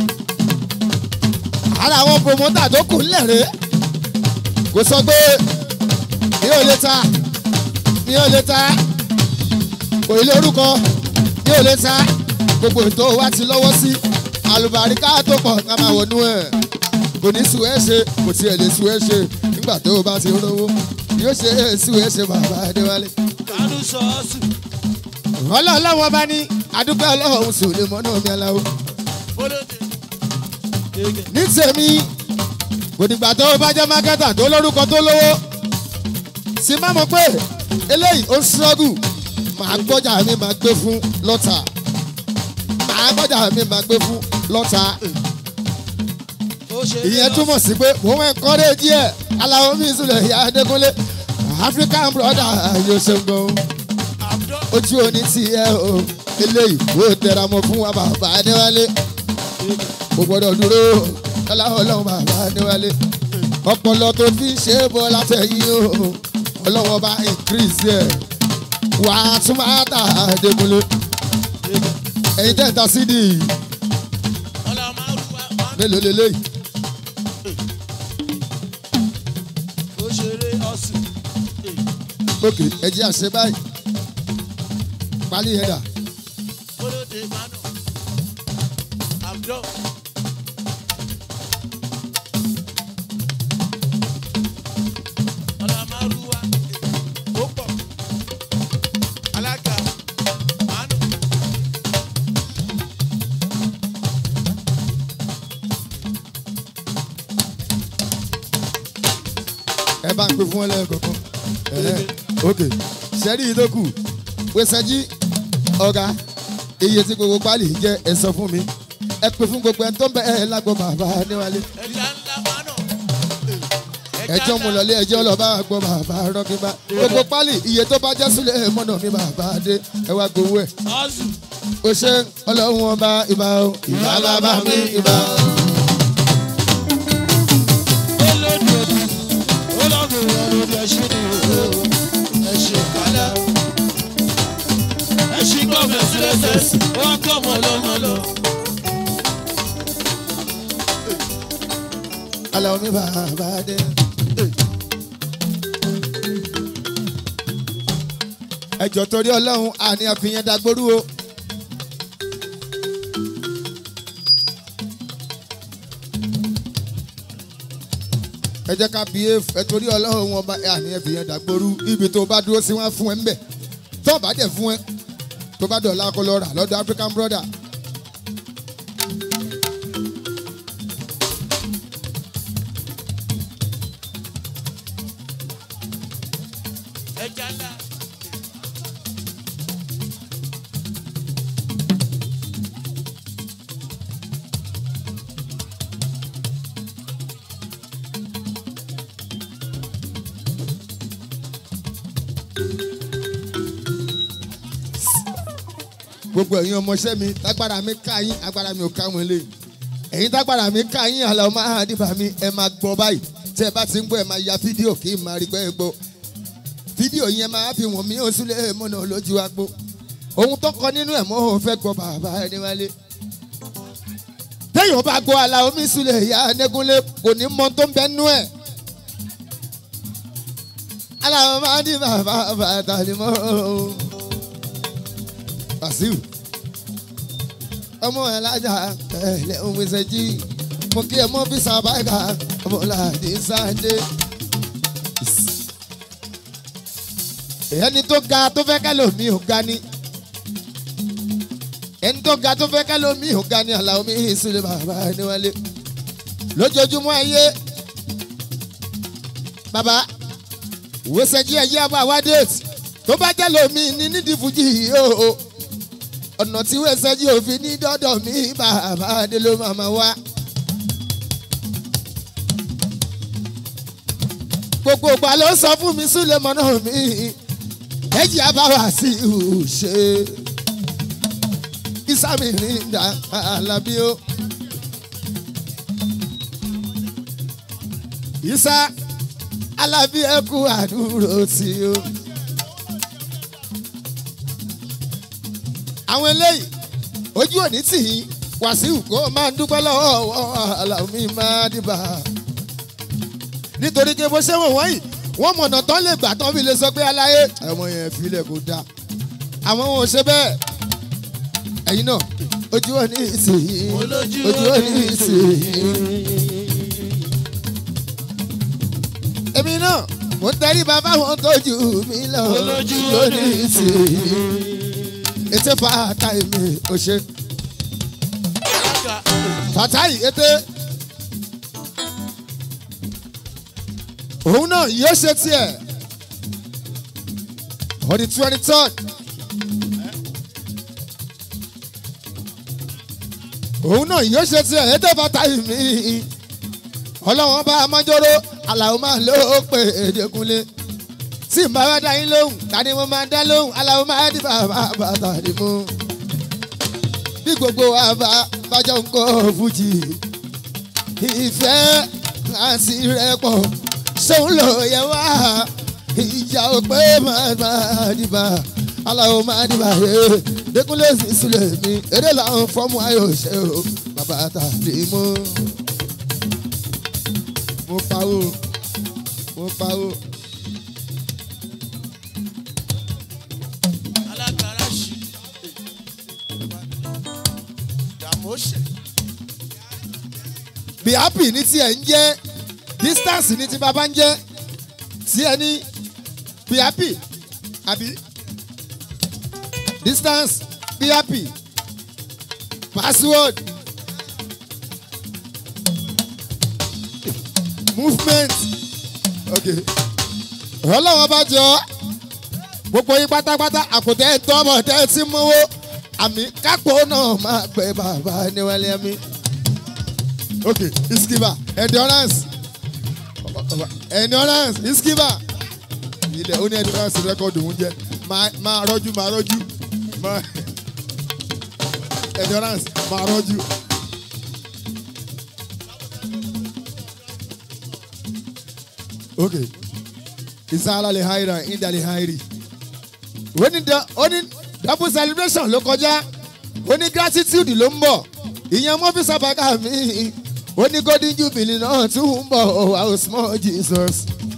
ara àwọn promoter tó kù lẹ́rẹ̀ẹ́ kò sọ pé mi ò lè ta mi ò lè ta kò ilé orúkọ mi ò lè ta gbogbo ètò wa ti lọ́wọ́ sí àlùbáríkà tó pọ̀ ká máa wọnú ẹ̀ kò ní sùn ẹ́ ṣe kò tiẹ̀ lè sùn ẹ́ ṣe nígbà tó o bá ti rówó yóò ṣe é sùn ẹ́ ṣe bàbá Adéwálé. kánú sọ́ọ̀sì. ọlọ́ọ̀lọ́wọ́ bá ní adúpẹ́ ọlọ́run sùn lè mọ́nà mi aláwo. ní tèmi kò dìgbà tó o bá jẹ́ mákẹ́tà tó lórúkọ tó lówó sì má mọ̀ pé eléyìí ó ń ṣọ́gù màá gbọ́jà mi máa gbé fún lọ́tà màá gbọ́jà mi máa gbé fún lọ́tà ìyẹn túmọ̀ sí pé mò ń kọ́rẹ́ díẹ̀ aláwọ̀ mi ìsúlẹ̀ ìyá Adékúnlé African brother yóò ṣe ń gan ojú òní ti ẹ o eléyìí ó tẹra mọ́ fún wa bàbá Adéwálé kò gbọ́dọ̀ dúró aláwọ̀ ọlọ́run bàbá Adéwálé ọpọlọ tó fi ṣe é bọ́ látẹ̀yìn o ọlọ́wọ́ bá increase ẹ̀ wà á tún máa tà Dékúnlé ẹ̀yin tẹ́ ń ta sídì mélòó lélẹ́yìí. ok ẹ jẹ́ àṣẹ báyìí pálí ẹ̀dà. ẹ bá ń pè fún ẹlẹ́ẹ̀kọ̀ọ̀kan ok sẹ́rí yìí tó kù wẹ́sẹ̀jì ọ̀gá iye tí gbogbo pálí jẹ́ ẹ sọ fún mi ẹ pè fún gbogbo ẹni tó ń bẹ ẹ lágbo bàbá Adéwálé ẹjọ́ mu lọlé ẹjọ́ lọ bá gbọ́ bàbá rọ́kíbá gbogbo pálí iye tó bá jẹ́ sílẹ̀ mọ́nà mi bàbá Adé ẹ wá gbowó ẹ̀ o ṣe ọlọ́run ọba ìbà o ìbà bàbá mi ìbà o. Aláwọ̀ mi bàbá Adé. ẹjọ́ torí ọlọ́run àní àfihàn dàgbòrú o. ẹ jẹ́ ká bíyè ẹ torí ọlọ́run wọn bá àní ẹ fi yẹn dàgbòrú ibi tó bá dúró sí wọn fún ẹ ńbẹ tó bá dẹ̀ fún ẹ tó bá dọ̀la kó lọ rà lọ́dọ̀ African brother. gbogbo ẹ̀yin ọmọọṣẹ́ mi tágbára mi ká yín agbára mi ò ká wọn lé ẹ̀yin tágbára mi ká yín àlọ́ máa dìbà mi ẹ máa gbọ́ báyìí tẹ́ ẹ bá ti ń gbọ́ ẹ máa ya fídíò kí n máa rí pẹ́ gbọ́ fídíò yẹn máa fi wọ̀n mí ó sílẹ̀ mọ́nà lójú agbó ohun tó kọ nínú ẹ̀ mọ́ òun fẹ́ gbọ́ bàbá ẹni wálé téèyàn bá gbọ́ àlà omi sílẹ̀ ìyá Ẹnẹ́gúnlé kò ní mọ tó ń bẹ nú ẹ̀ àlọ́ máa dìbà bàbá tàlímọ́ Wàsíù ọmọ ẹlájà ẹlẹ ohun ìṣẹ́jì mo kí ẹ mọ́ bí sàbáìkà ọmọláàdé sáńdé. ẹni tó ga tó fẹ́ ká lómi ò ga ni ẹni tó ga tó fẹ́ ká lómi ò ga ni Àlàó mi ìsúlẹ̀ bàbá ẹni wálé lójoojúmọ́ ayé bàbá ìwòsànjì ẹ̀yẹ́ àbá wá déètì tó bá jẹ́ lómi ní nídìí fújì yìí o ọ̀nà tí ìwòsànjì òfin ní dọ́dọ̀ mi bàbá adé ló máa wá. gbogbo ìgbà ló sọ fún mi súlẹ̀ mọ́nà mi ẹ̀jì àbáwá sí ìhùṣe ìsàmì rìndà Àlàbí o. ìsà Àlàbí ẹkú àdúró tí o. àwọn eléyìí ojú òní tì í Wàsíù kó máa ń dúpẹ́ lọ́wọ́ Àlàó mi máa dìbà nítorí pé bó ṣe wọ̀n wọ́n yìí wọ́n mọ̀nà tán lè gbà tán fi lè sọ pé aláyé ọmọ yẹn filẹ̀ kó dáa àwọn wọn ò ṣe bẹ́ẹ̀ ẹ̀yin náà ojú òní ìsìnyí ojú òní ìsìnyí. èmi náà mo ń tẹ́rí bàbá wọn tójú mi lọ ojú òní ìsìnyí ètè Fàtáì mi ò ṣe Fàtáì ètè òun náà yóò ṣe tiẹ̀ on the twenty third òun náà yóò ṣe tiẹ̀ ètè Fàtáì mi ọlọ́wọ́n bá amájọ́rò Àlàó máa ló pè Ẹnẹ́gúnlé tí n bá wá dá yín lóhùn tani mo máa dá lóhùn Àlàó máa di bàbá bàtà ni mo bí gbogbo wa bá bájọ́ ń kọ́ fújì ìfẹ́ àti rẹ́pọ̀ ṣòun ló yẹ wá ìjà ò pé máa dìbà Àlàó máa dìbà Ẹnẹ́gúnlé sílẹ̀ mi eré làwọn fọ́ọ̀mù ayò ṣe o bàbá tàbí mo mo pawó mo pawó. Be happy ní tiẹ̀ ń jẹ́ distance ní ti bàbá ń jẹ́ tiẹ̀ ní be happy àbí distance be happy password movement okay ọlọ́wọ́ bá jọ gbogbo yín pátápátá àkùtẹ́ tọ́mọ̀ tẹ́ tí mọ́wó àmì kápò náà máa pẹ́ bàbá níwálé mi. Okay, Iskiba, endurance, endurance, Iskiba. Ilé oní endurance record òun jẹ́ máa rọ́jú máa rọ́jú endurance máa rọ́jú. Okay, Isala le haira inda le hairi. Oni double celebration ló kọjá, oni gratitude ló ń bọ̀, ìyẹn mọ́ fi sábàgà mi. Ó ní golden jubilee náà tún ń bọ̀ oh small Jesus.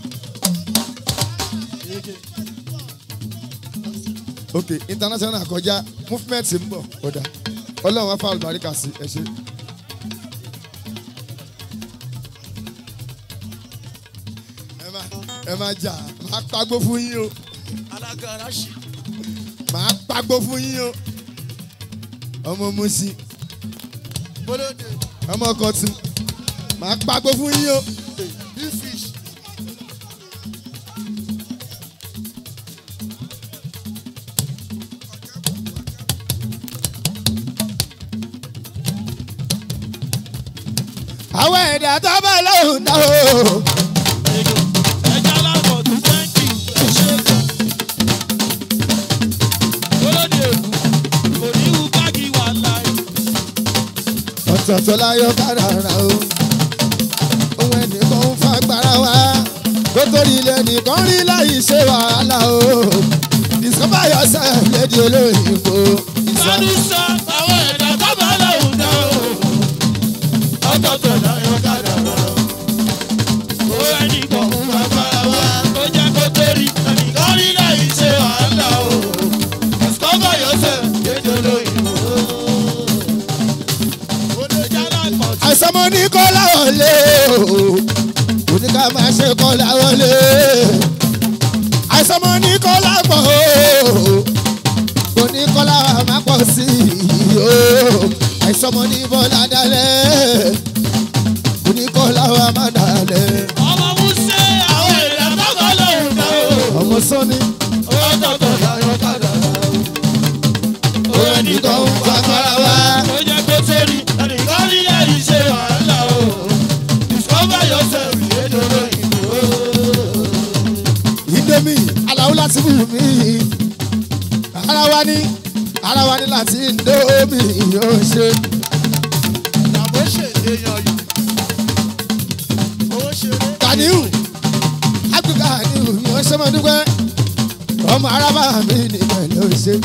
Ok international kọjá movement ń bọ̀ ọ̀dà ọlọ́run wá fáwọn àlùbáríkà sí ẹ ṣe. ẹ máa jà máa pàgbó fún yín o. alágara ṣì. máa pàgbó fún yín o. ọmọ musi. bọ́lọ́dẹ. ọmọ kọtù. máa pàgbó fún yín o. big fish. àwọn ẹ̀dá tó bá lóhùn náà o. ẹja lábọ̀ tó tẹ́ǹkì ẹ ṣe kàn. bọ́lọ́dẹ èkó kò ní wú káàkiri wà láì. ọ̀tọ̀ọ̀tọ̀ láyọ̀ káràrà o. ohun ẹnìkan ń fagbára wa. kó tó rí ilé nìkan rí láì ṣe wàhálà o. discover yourself lédi olóyìnbó. sọ́dún sọ àwọn ẹ̀dá tó bá lóhùn náà o. ọ̀tọ̀ọ̀tọ̀ láyọ̀ káràrà o. ó ẹnìkan ń fagbára wa. ó jẹ́ kó tó rí ẹnìkan rí láì ṣe wàhálà o. discover yourself lédi olóyìnbó. àìsàn mo ní kọ́ láwọn lé o. kò ní ká máa ṣe kọ́ láwọn lé. àìsàn mo ní kọ́ lápọ̀ o. kò ní kọ́ láwọn máa pọ̀ sí i o. àìsàn mo ní bọ́lá dalẹ̀. kò ní kọ́ láwọn máa dalẹ̀. ọmọ musa àwọn èèyàn tọ́kọ lòun náà o. ọmọ sọ́ni. ọ̀tọ̀ọ̀tọ̀ láyọ̀ káràrà o. ó ẹnìkan ń fagbára wa. ó jẹ́ kó sórí ẹnìkan rí ẹ̀rí ṣe wàhálà o. discover yourself lédè olóyìnbó. Indomie aláwọ̀ láti bù mí. ara wa ní ara wa ní láti Indomie yóò ṣe. làbó ṣe èèyàn yìí. owó ṣeré. Kàníhù áfíríkà níhù yóò ṣe mọ́ dúpẹ́. ọmọ arábà mi nìkan ló ṣe.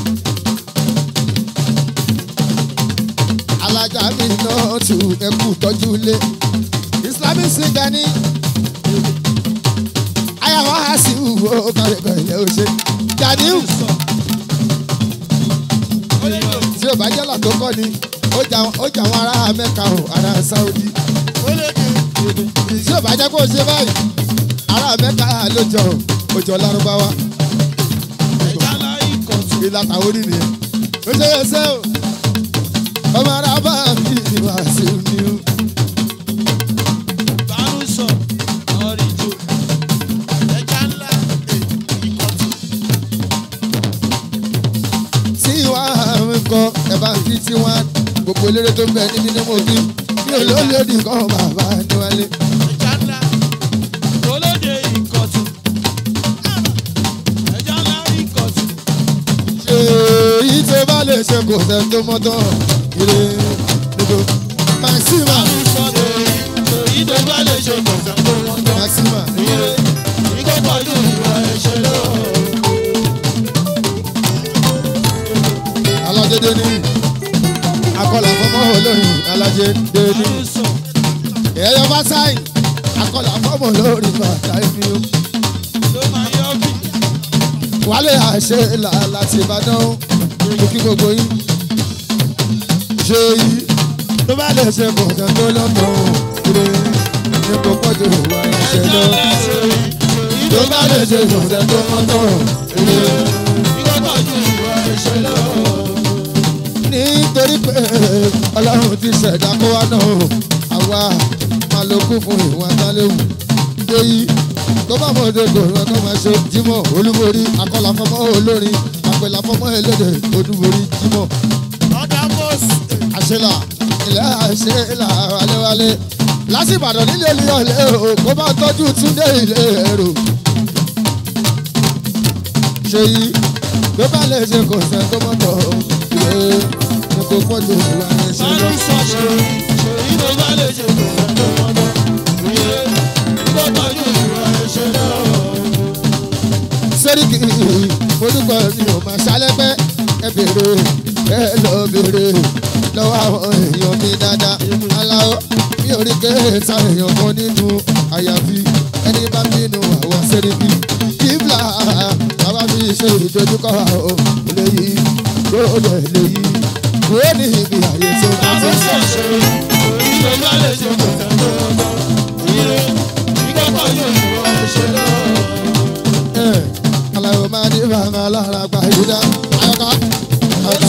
alájà mi náà tù ẹkú tọ́jú lé. Islamic singer ní. ayáwó àṣìwò kárẹ̀kọ̀ ilé ó ṣe. Kàníhù tí ò bá jẹ́ là tó kọ́ ni ó jà wọn ará Mẹ́kà o ará Saudi. tí ò bá jẹ́ kó o ṣe báyìí ará Mẹ́kà ló jọ ó jọ Lárúbáwá. ẹja láyé kọ̀ tó. ìlà tàwọn orí nìyẹn ó ṣe é ṣe o ọmọ ará bá mi ní Wàsíù ni o. bárú sọ ọ̀rìjò. ẹja ńlá ìkọ̀ tó. tí wàá ń kọ ẹ bá ń fi tí wàá gbogbo eléré tó ń bẹ níbi ní mo bí mi ò lólódì kan bàbá níwálé. ẹja ńlá olóde ìkọ̀ tó. ẹja ńlá ìkọ̀ tó. ṣe èyí tó bá lè ṣe kò sẹ́ tó mọ́tọ́ ire nígbò Maxima bárú sọ èyí tó bá lè ṣe kọ̀ọ̀kan tó wọ́n tán. Maxima ire ìkọ̀ pọ̀jù ìwà ẹ̀ṣẹ̀ lọ. alájẹdẹ ní akọlà fọmọ olórin alájẹdẹ ní bárú sọ ẹyọ bá sáyìn akọlà fọmọ olórin bàtà ìfi o. ló máa yọ bí. wálé àṣẹ là láti Ìbàdàn mo kí gbogbo yín ṣe yìí tó bá lè ṣe kọ̀ọ̀kan tó lọ́tọ̀ ire ní kò pọ̀jù ìwà ẹ̀ṣẹ̀ lọ. tó bá lè ṣe kọ̀ọ̀kan tó lọ́tọ̀ ire ìkọ̀ pọ̀jù ìwà ẹ̀ṣẹ̀ lọ. nítorí pé Ọlọ́run ti ṣẹ̀dá kó wá náà àwa máa lo kú fún ìwà táléwu déyìí tó bá mọ̀ ọ́dẹ gbòòrò ẹ̀kọ́ máa ṣe Jímọ̀ Olúborí akọ́là fọmọ́ olórin àpèlà fọmọ́ elédè Olúborí Jímọ̀ ọ̀dà bọ́ọ̀sì. àṣelà ilẹ̀ àṣelà wálewálé láti Ìbàdàn nílé ilé ọ̀lẹ́ o kó bá tọ́jú Túndé ilé ẹ̀rọ ṣe yìí tó bá lè ṣe kò sẹ́ tó mọ́tò ìwé ní kò pọ̀jù ìwà ẹ̀ṣẹ̀ lọ. bárú sọ èyí tó bá lè ṣe kọ̀ọ̀kan tó wọ́n tán. ire ìkọ̀ pọ̀jù ìwà ẹ̀ṣẹ̀ lọ. Sẹ́ríkì mo dúpọ̀ mi ò máa ṣálẹ́pẹ́ ẹ bèrè ẹ lọ bèrè lọ́wọ́ àwọn èèyàn mi dáadáa aláwọ̀ mi ò rí kéèta èèyàn kan nínú àyàfi ẹni bá bínú àwọn Sẹ́ríkì kíbla bàbá mi ṣe ìdojúkọ àwọn eléyìí lóòlù eléyìí wọ́n ní ibi àyè tó bá tó bárú ṣe. sọ èyí tó bá lè ṣe kọ̀ọ̀kan tó wọ́n tán. ire ìkọ̀ pọ̀jù ìwà ẹ̀ṣẹ̀ lọ. bàbá lára gba ìdá ayọ̀ká ayọ̀ká.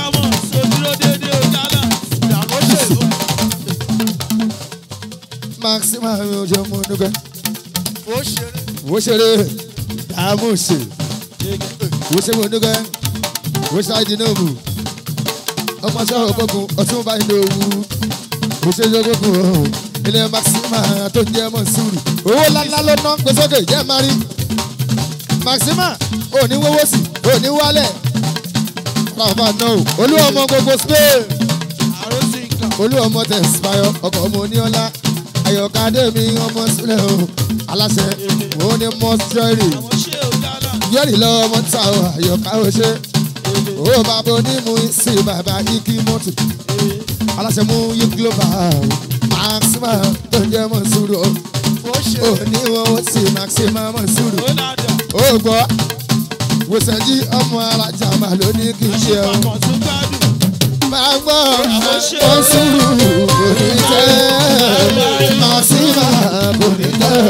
Maxima ojú ọmọ onígbẹ́. Wo ṣeré dààmú ṣe. Wo ṣe onígbẹ́. Wo ṣe àìdínàbù. Ọmọ ṣe ògbógun ọtún bá ilé owó. Wo ṣe ògbógun ọ̀hún. Ilé Maxima tó jẹ́ Mọ̀nsúrù. Owó ńláńlá ló ná gbé sókè jẹ́ mari. Maxima ò ní wọ́wọ́ sí ò ní wálẹ̀. Bàbá náà olú ọmọ gbogbo Spain. Olú ọmọ tẹ̀síbáyọ̀ ọkọ̀ ọmọ oníọ́lá. Ayọ̀ká Adémi ọmọ sílẹ̀ o aláṣẹ òun ni mọ́sítẹ́rì yẹ́rì lọ́wọ́ ọmọ ta o Ayọ̀ká o ṣe o bàbá onímù sí bàbá ikí mọ́tò aláṣẹ mú yí global Maxima tó jẹ́ Mọ̀nsúrù o oníwọ̀n sí Maxima Mọ̀nsúrù o gbọ́ wòsànjí ọmọ alájà máa ló ní kí n ṣe o. Máa gbọ́ Mọ̀nsúrù kò ní tẹ́ Maxima kò ní tẹ́.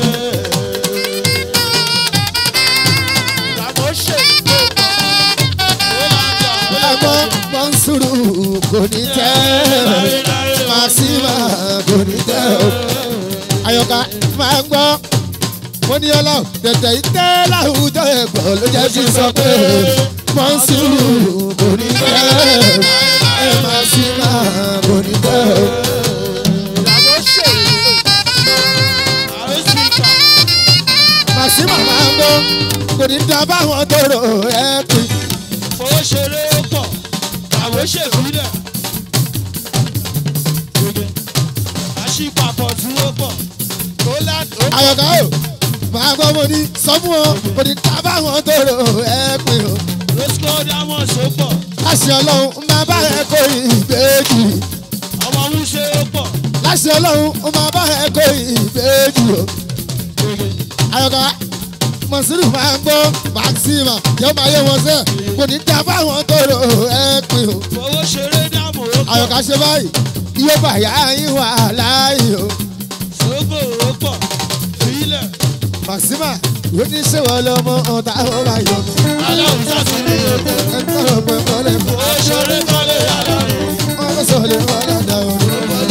Máa gbọ́ Mọ̀nsúrù kò ní tẹ́ Maxima kò ní tẹ́. Ayọ̀ká máa gbọ́ mo ní ọlọ́run tẹ̀tẹ̀ ìtẹ́ láwùjọ ẹ̀gbọ́n ló jẹ́ kí n sọ pé Mọ̀nsúrù kò ní tẹ́. Maxima kò ní tẹ́ o. Maxima máa ń gbọ́ kò ní dá báwọn tó rò ẹ́ pín. Owó ṣeré pọ̀ àwọn ṣèfilẹ̀. Àṣìpapọ̀ tí ó pọ̀. Ayọ̀ká o máa gbọ́ mo ní sọ fún ọ kò ní dá báwọn tó rò ẹ́ pín o. Rosco Diamond so pọ̀. Láṣẹ Ọlọ́run máa bá ẹ kó ìbejì. Ọmọ ń ṣe é pọ̀. Láṣẹ Ọlọ́run máa bá ẹ kó ìbejì o. Ayọ̀ká Mọ̀nsúrù máa ń gbọ́ Maxima yóò máa yé wọn sẹ́ kò ní dá fáwọn tó rò ẹ́ pin o. Owó ṣeré dààmú ó pọ̀. Ayọ̀ká ṣe báyìí iye bàyá yín wà láàyè o. Sógbò ó pọ̀ ìlẹ̀. Maxima yóò ní ṣèwọ́ lọ́mọ ọ̀tá ó máa yọ. Aláwùn sásì ní epo. Ẹ tọrọ pé kọ́lé fún. Owó ṣeré kọ́lé aláwọ̀. Wọ́n lọ sọ lè wọ́n lọ́dà òní.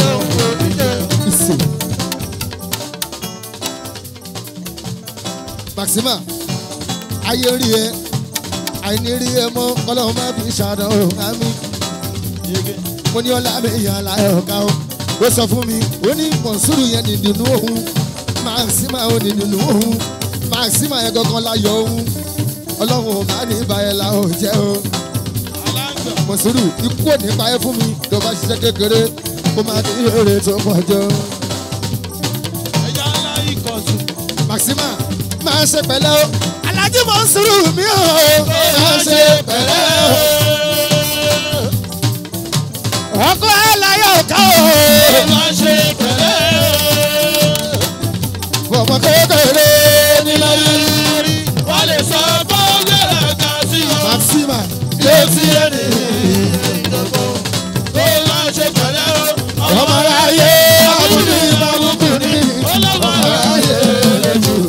Maxima ayé rí ẹ àìní rí ẹ mọ Ọlọ́run má fi ṣàdánwò àmì mo ní ọlá mi yàn láyọ̀ ọ̀gá o ó sọ fún mi ó ní Mọ̀nsúrù yẹn ní dùnú òun Maxima ó ní dùnú òun Maxima yẹn gangan láyọ̀ òun Ọlọ́run ò má ní ìbáyẹ̀ la ò jẹ́ o Mọ̀nsúrù ikú ò ní báyẹ̀ fún mi tó bá ṣiṣẹ́ kékeré kó má ní èrè tó pọ̀ jọ. Ẹja ńlá ìkọ̀tún. Maxima máa ṣe pẹ̀lẹ́ o Alhaji Mọ̀nsúrù mi o máa ṣe pẹ̀lẹ́ o ọkọ aláyọ̀ ká o máa ṣe pẹ̀lẹ́ o ọmọ kékeré nílẹ̀ rí wọ́n lè sọ bọ́ọ̀lù ká sí wọn. Maxima létí ẹni ìdókò tó máa ṣe pẹ̀lẹ́ o ọmọ aráyé àbúrò ìbáwọ̀kù ní ọmọ aráyé lẹ́jọ́.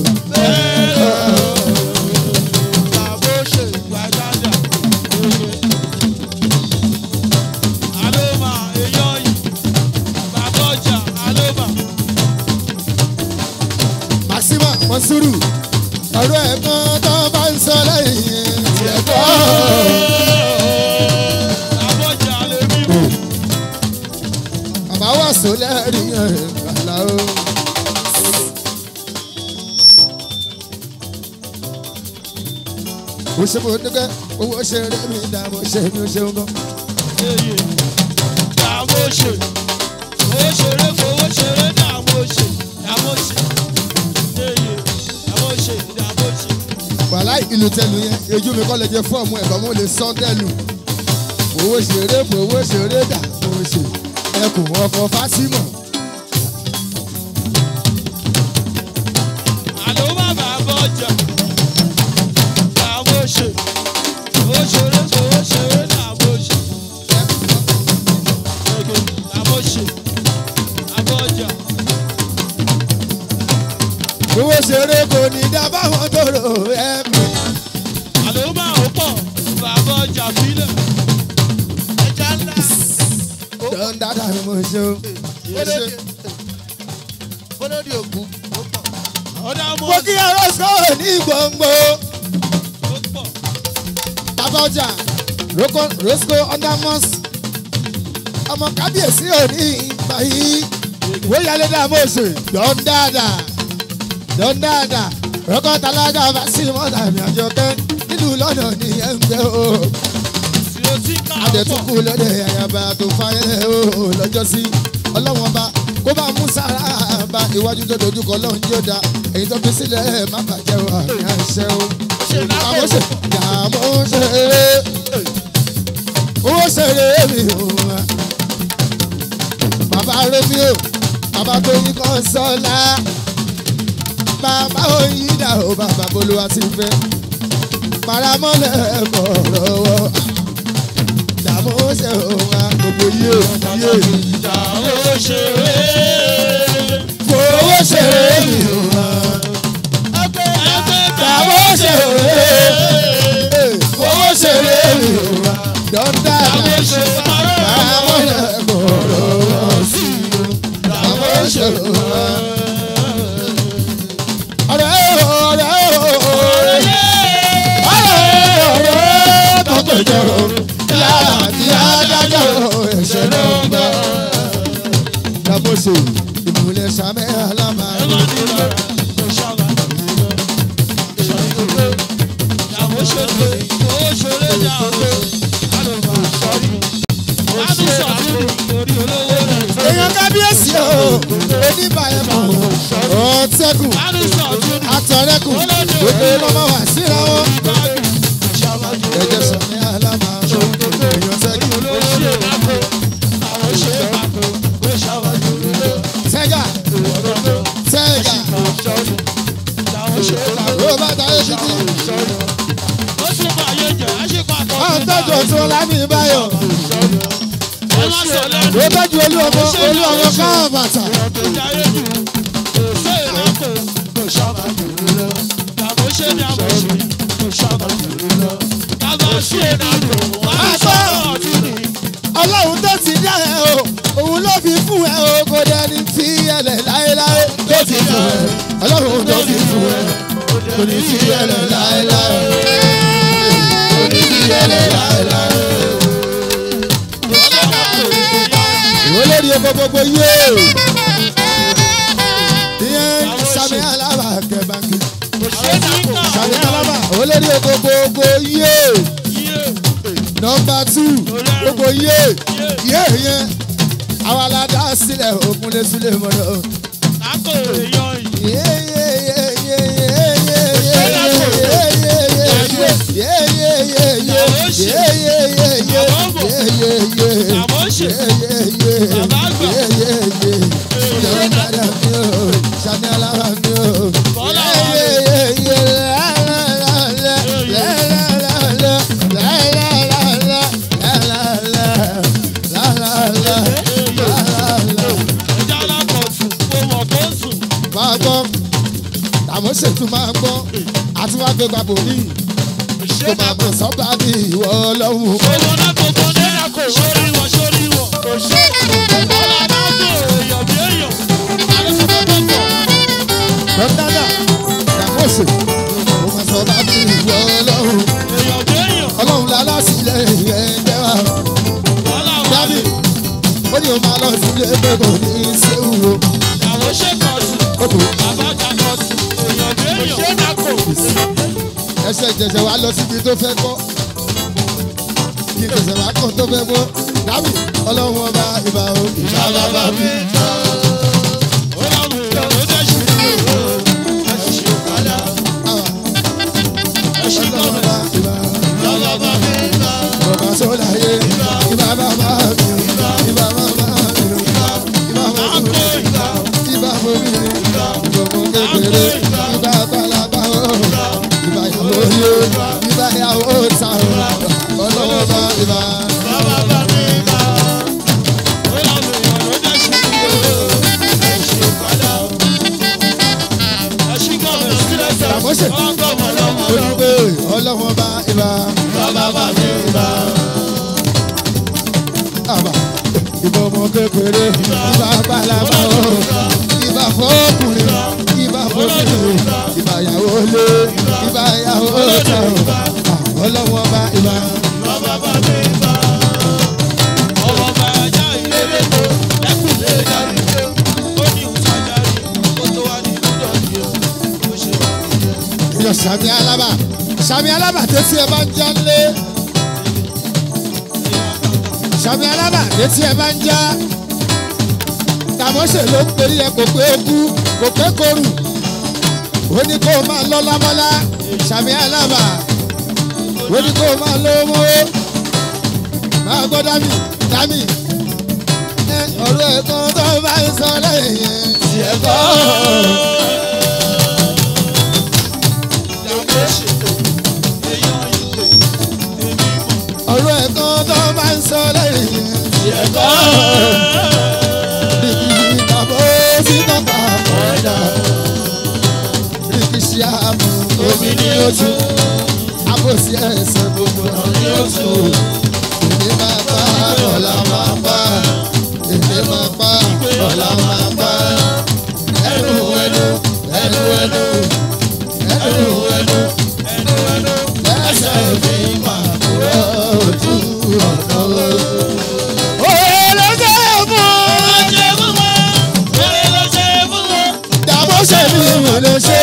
Mọ̀nsúrù ọ̀rọ̀ ẹ̀gbọ́n tó bá ń sọ lẹ́yìn ẹ̀gbọ́. Àbọ̀jà lè bí mú. Bàbá wà só lẹ́rìí ẹ̀gbàlá o. Ó ṣe mo dúkẹ́ owó ṣe rí mi dá mo ṣe mi ò ṣeun gan. Dààmú ṣe, owó ṣeré fowó ṣeré dààmú ṣe, dààmú ṣe. Wàhálà ìlú tẹlu yẹn ojú mi kọ́ lè jẹ fọ́ọ̀mù ẹ̀ bọ́mú lè sán tẹ́lu. Owó ṣeré fowó ṣeré dà mo ṣe ẹkùn ọkọ̀ Fásímọ̀. Àló bàbá bọ́jà dààmú ṣe, owó ṣeré fowó ṣeré dààmú ṣe. Dààmú ṣe, àbọ̀jà. Owó ṣeré kò ní dá báwọn tó rò ẹ́ mi. dán dáadáa ni mo ṣe o. Bọ́lọ́dì ògún. Mo kí Rosco ní gbòǹgbò. Bàbá ọjà Rosco Undermos. Ọmọ kábíyèsí òní ìgbà yìí. Wóyá lé dá mo ṣe dán dáadáa. Dán dáadáa. Rọ́kọ̀ tálájà bá sí mọ́tà mi àjọkẹ́. Nílùú lọ́nà ni ẹ̀ ń gbé o. Adẹ̀túnkù lóde àyàbá tó fáyẹ́ o lọ́jọ́ sí. Ọlọ́wọ́n bá kó bá mú sára bá iwájú tó dojúkọ lọ́hún tí ó da. Èyí tó fi sílẹ̀ má bàjẹ́ wà ní àṣẹ o. Àmọ́ ṣe àmọ́ ṣe owó ṣeré mi o. Bàbá Romeo, bàbá tó yí kan sọ́lá. Bàbá oyin dà o, bàbá bolúwa ti fẹ́. Paramọ́lẹ̀ bọ̀rọ̀ dàmú ṣe òun gbogbo yé yé. Dàmú ṣe fowó ṣe mi o. Dàmú ṣe fowó ṣe mi o. Dọ́ńdà paramọ́lẹ̀ bọ̀rọ̀ sí i. Dàmú ṣe òun. Ọ̀rẹ́ ọ̀rẹ́ ọ̀rẹ́ tó péjọ lára àti adájọ́ ẹ̀ṣẹ̀ ló ń gbọ́. Dàbọ̀sẹ̀ ìmùlẹ̀ sàmẹ́ alámà. Èèyàn kábíyèsí o, oníbàyẹ̀ mọ̀ ọ̀tẹ́kùn àtọ̀rẹ́kùn gbogbo ọmọ wa síra wọn. Ẹ̀jẹ̀ sàmẹ́ alámà èèyàn tẹ́kùn. Tẹ́gà tẹ́gà ló bá dáyé títí. Wọ́n tọ́jú ọ̀tún lámì báyọ̀. Ló tọ́jú olú ọmọ olú ọmọ káwọn bàtà. Ọlọ́run tó ti dá ẹ o, òun ló fi fún ẹ o, kò dẹni tí ẹlẹ̀ láéláé tó ti fún ẹ. Ọlọ́run tó fi fún ẹ, kò ní tí ẹlẹ̀ láéláé. Kò ní tí ẹlẹ̀ láéláé. Olórí oko gbogbo yé. Ìyẹn Sàmì Alábà kẹ̀bàkì. Sàmì Alábà olórí oko gbogbo yé. Nọmba two gbogbo yé. Yé yẹn àwa la dá sílẹ̀ Ògúnlé Súlé mọ́dọ̀. Yé yé yé yé yé yé yé yé yé yé àmọ́ ṣètò máa ń gbọ́ àti wá gbé gbàgbọ́ ní kò máa bọ̀ sọ́gbà bí ìwọ ọlọ́run. owó náà gbogbo náírà kò sórí wọn sórí wọn. kò ṣe ọlá náà tó èèyàn bí èèyàn àlùfáà tó pọ̀. dọ́kítà dàmọ́sẹ̀ kò máa sọ́gbà bí ìwọ ọlọ́run. èèyàn bí èèyàn. ọlọ́run lálásìlẹ̀ ẹ̀jẹ̀ wa. dábì ó ní o máa lọ sílé pé kò ní í ṣe wúwo. àwọn ṣe kọ̀ọ̀tù àbájá kọ̀ọ̀tù èèyàn bí èèyàn. ṣé dàkọ̀. ẹsẹ̀ jẹ̀jẹ̀ wa lọ síbi tó fẹ́ kọ́ kí jẹ̀jẹ̀ wa kọ́ tó fẹ́ kọ́ dábì ọlọ́run ọba ìbà o ìbà bàbá mi. ó láwọn èèyàn ló dé ṣe é o àṣìṣe padà. ẹṣin ọlọ́run ọba ìbà ìbá bàbá mi ìbá. bàbá sọ́láyé ìbà bàbá mi ìbà bàbá mi ìbà bàbá mi ìbà bomi gbogbo kékeré ìbà balaba o ìbà ìyàwó yé ìbà ìyàwó ta o ọlọ́run ọba ìbà. bàbá mi ìbá. ó láwọn èèyàn ló dé ṣe é o àṣìṣe padà. ẹṣin gbọ́dọ̀ sílẹ̀ sẹ́yìn. àmọ́ṣe olùgbé ọlọ́run ọba ìbà. bàbá mi ìbá. àbà ìbá ọmọ kékeré ìbá àgbàlagbà o ìbá fọkùnrin ìbá fọkùnrin ìbá ìyàwó lé ìbá ìyàwó tẹ o ọlọ́wọ́ bá ìbá. bàbá bá mi bá ọmọ bá ajá ìlérí tó lẹ́kùn lè darí pé ó ní ìtajà rí kó tó wá ní lọ́dọ̀ yìí ó ṣe wà nìyẹn. ìyọ̀ sàmì alábà sàmì alábà tẹ́tí ẹ bá ń já lé sàmì alábà tẹ́tí ẹ bá ń já tàmọ́sẹ̀ ló ń perí ẹ kò pé kú kò pé korù ó ní kó o máa lọ lámọ́lá sàmì alábà ó ní kó o máa lọ mọ́wó máa gbọ́ dámì dámì ẹ ọ̀rọ̀ ẹ̀kan tó bá ń sọ lẹ́yìn yẹn ti ẹ̀kọ́. ọ̀rọ̀ ẹ̀kan tó bá ń sọ lẹ́yìn yẹn ti ẹ̀kọ́. Rìkì tàbó sí tọ́ka ọ̀dà rìkì ṣí àmú omi ní ojú àbòsí ẹ̀sẹ̀ gbogbo ní ojú èmi máa pa ọ̀la máa pa èmi máa pa ọ̀la máa pa ẹnu ẹnu ẹnu ẹnu ẹnu ẹnu ẹnu ẹnu lẹ́sẹ̀ mi máa kúrò ojú ọ̀nà ojú. Ṣé mi mọ̀ ló ṣe?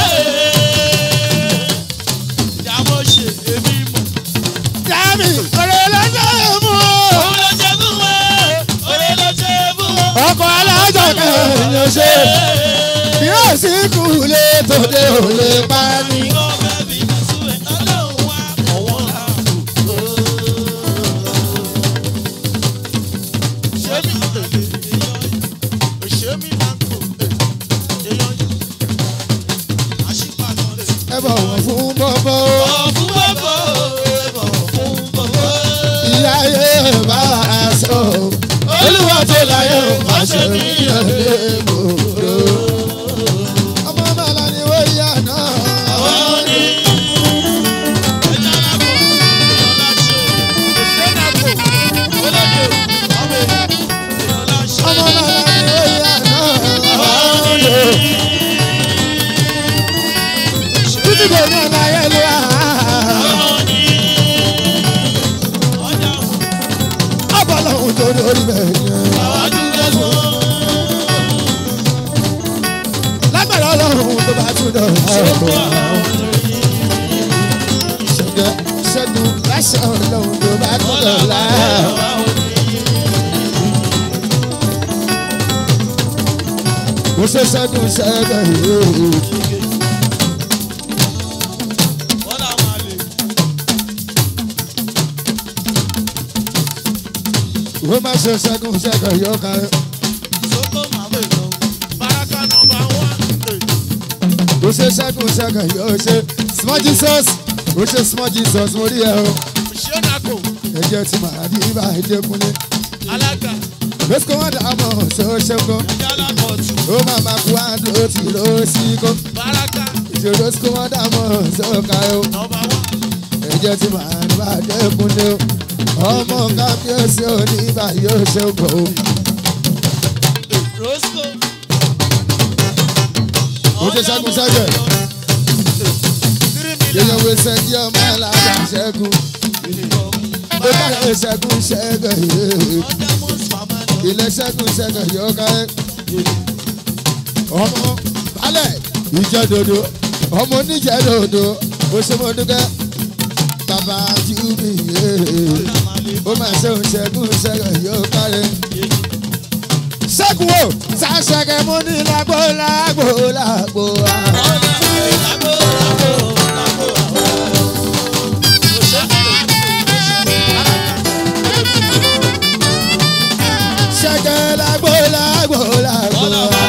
Ìyàwó ṣe èmi mọ̀. Dàmí ọ̀rẹ́ lọ́jọ́ mú. Òun ló ṣe fún wọn. Ọ̀rẹ́ ló ṣe fún wọn. Ọkọ̀ alájọ kẹrin ló ṣe. Bí ó sì kú lé tòde ò lè pa ní. Ọbẹ̀ mi lọ sún ẹ̀ ọlọ́run wá ọ̀wọ́ ha. Ṣé mi tẹ̀lé èèyàn yìí? Ṣé mi máa ń kó èèyàn yìí? Àṣìpàdán lè. Ẹ bọ̀wọ̀ fún bọ́bọ́. Bọ̀wọ̀ fún bọ́bọ́. Ẹ bọ̀wọ̀ fún bọ́bọ́. Ìyá yé bá a sọ. Olúwa tó láyé ò má ṣe mí lọ́lẹ́ gbòòrò. Ọmọ màlá ni wọ́n yà náà. Àwọn ní ẹja lápò, èèyàn láṣẹ, òṣèré lápò, olóde, ọmọ èèyàn, èèyàn láṣẹ. Ọmọ màlá ni wọ́n yà náà. Àwọn ní Títí kò ní ọ̀la yẹn ló wà. àwọn ní ọjà mú, Ọ̀pọ̀ lọ́hùn tó lórí bẹ́ẹ̀ yẹn. àwọn dúró fún. Lágbára Ọlọ́run tó bá tún dọ̀ ọ̀pọ̀. Ṣẹ́gun ṣẹ́gun láṣẹ Ọlọ́run tó bá tún dọ̀ ọ̀la. Mo ṣe ṣẹ́gun ṣẹ́gun yìí. Mo máa ṣe ṣẹ́gun ṣẹ́gun yóò kárí. Mo ṣe ṣẹ́gun ṣẹ́gun yóò ṣe small Jesus. Mo ṣe small Jesus mo rí ẹ o. Ẹ̀jẹ̀ tí màá bí ibà ìdẹ́kunlé. Lọ́sùkò wọn dà mọ̀ ṣó ṣẹ́gun. Ó máa ma kú àdó tí ló sí kó. Ìṣòro lọ́sùkò wọn dà mọ̀ ṣó kárí o. Ẹ̀jẹ̀ tí màá bí ibà ìdẹ́kunlé o. Ọmọ kábíyèsí oníbà yóò ṣe gbò ó. Mo ṣe ṣẹ́gun ṣẹ́gun. Yíyan wo ṣẹ́gun ọmọ alága ṣẹ́gun. Mo bá lè ṣẹ́gun ṣẹ́gun yìí. Ilé ṣẹ́gun ṣẹ́gun yóò káyé. Ọmọ balẹ̀ ìjẹ́ dodo. Ọmọ oníjẹ́ dodo. Mo ṣe mo dúkẹ́. Bàbá Júbì yé. Ó máa ṣe òun ṣẹ́gun ṣẹ́gun yóò káyé. Ṣẹ́gun wo ṣàṣẹ́gun mú ní lágbo lágbo lágbo. Ṣẹ́gun lágbo lágbo lágbo.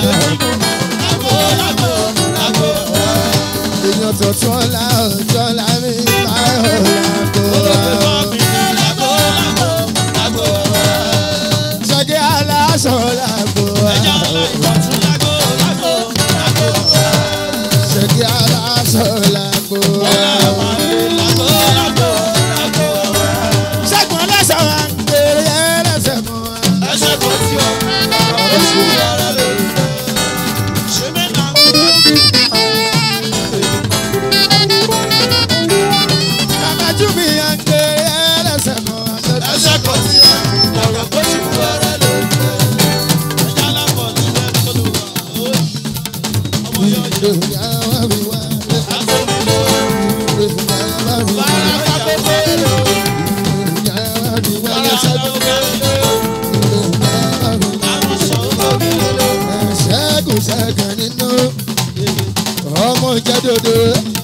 Èèyàn tuntun ọ̀la ọjọ́ lámì báyọ̀ lágbo. Ṣẹ́gun aláṣọ lágbo. Ṣẹ́gun aláṣọ lágbo. Ṣẹ́gun aláṣọ wa ń gbèrè ẹlẹ́sẹ̀ mọ́ wa. ìyàwó mi wálé. ìyàwó mi wálé. ìyàwó mi wálé ṣẹ́gun. ṣẹ́gun ṣẹ́gun nínú ọmọ ìjẹ́dòdò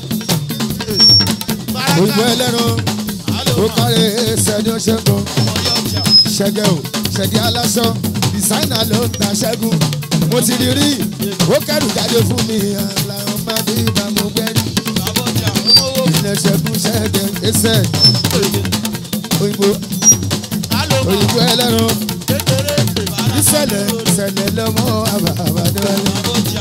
òyìnbó ẹlẹ́ran ó kárí ṣẹ́gun ṣẹ́gun ṣẹ́gẹ́ o ṣẹ́gẹ́ aláṣọ dísáínà ló ń ta ṣẹ́gun mo ti rí rí ó kẹ́rù jáde fún mi àlàó máa bí ìbámu gbẹ́rí ilẹ̀ ṣẹ́gun ṣẹ́gẹ́ ẹsẹ̀ òyìnbó òyìnbó ẹlẹ́ran ìṣẹ̀lẹ̀ ìṣẹ̀lẹ̀ lọ́mọ àbàbàdọ́lẹ̀.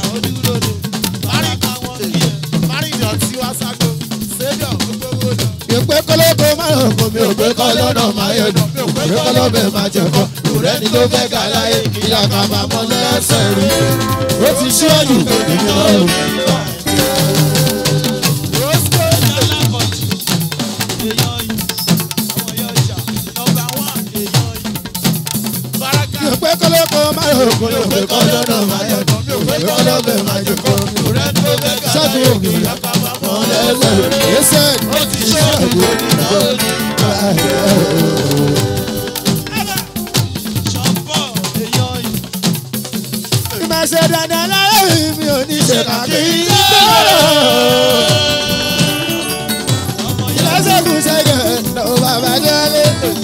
Ìpè kọ́lọ́kọ́ máa ń kọ́ mi ò gbé kọ́ lọ́nà máa yẹ dùn. Ìpè kọ́lọ́bẹ̀ máa jẹ kọ́. Ìrẹ́ ni ló fẹ́ gà láyé. Ìyá bàbá mọ́ lẹ́sẹ̀ rí. Ó ti ṣíwájú èmi náà. Ìpè kọ́lọ́kọ́ máa ń kọ́ mi ò gbé kọ́ lọ́nà máa yẹ dùn. Ìpè kọ́lọ́bẹ̀ máa jẹ kọ́. Ìrẹ́ ni ló fẹ́ gà láyé. Ìyá bàbá mọ́ lẹ́sẹ̀ rí. Ó ti ṣíwájú èmi náà. Ìmọ̀ṣẹ́ dandan láyé mi ò ní ṣe kàkí lọ́rọ̀. Ìlọ́sẹ̀kùn ṣẹ́gẹ̀ lọ́wọ́ bàbá délé.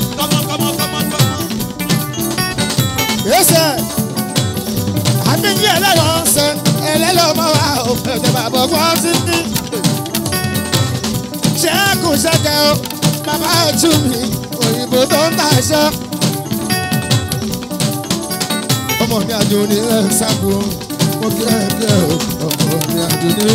Yẹ́sẹ̀, àbíyí ẹlẹ́yọ̀ ń sẹ́, ẹlẹ́yọ̀ mọ́ wa ò fẹ̀tẹ̀ bàbá fún títí. Ṣẹ́kùn ṣẹ́gẹ̀ o, bàbá tú mi, òyìnbó tó ń ta aṣọ. Ọmọ mi àdùnní ẹ̀ sábò, mo kí ẹ kí ẹ o, ọmọ mi àdùnní.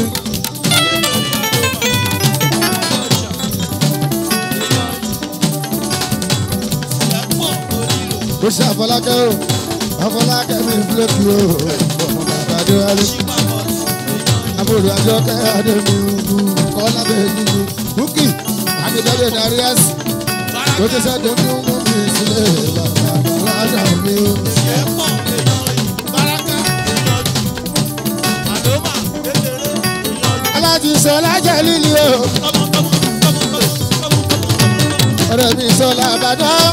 Ó ṣe àfọlákẹ́ o, àfọlákẹ́ mi fúlẹ́kì o, ọmọ bàbá Adéwálé. Àbúrò àjọkẹ́ Adémi kọ́ lábẹ́ nínú búkì, àdìbẹ́lẹ̀ Darius. Ó ti sẹ́dọ̀ mú mú mi sílẹ̀ bàbá Bọ́lá mi o. Aláàjì Sọlá jẹ́ líli o. Ọ̀rẹ́ mi Sọlá Àbàdàn.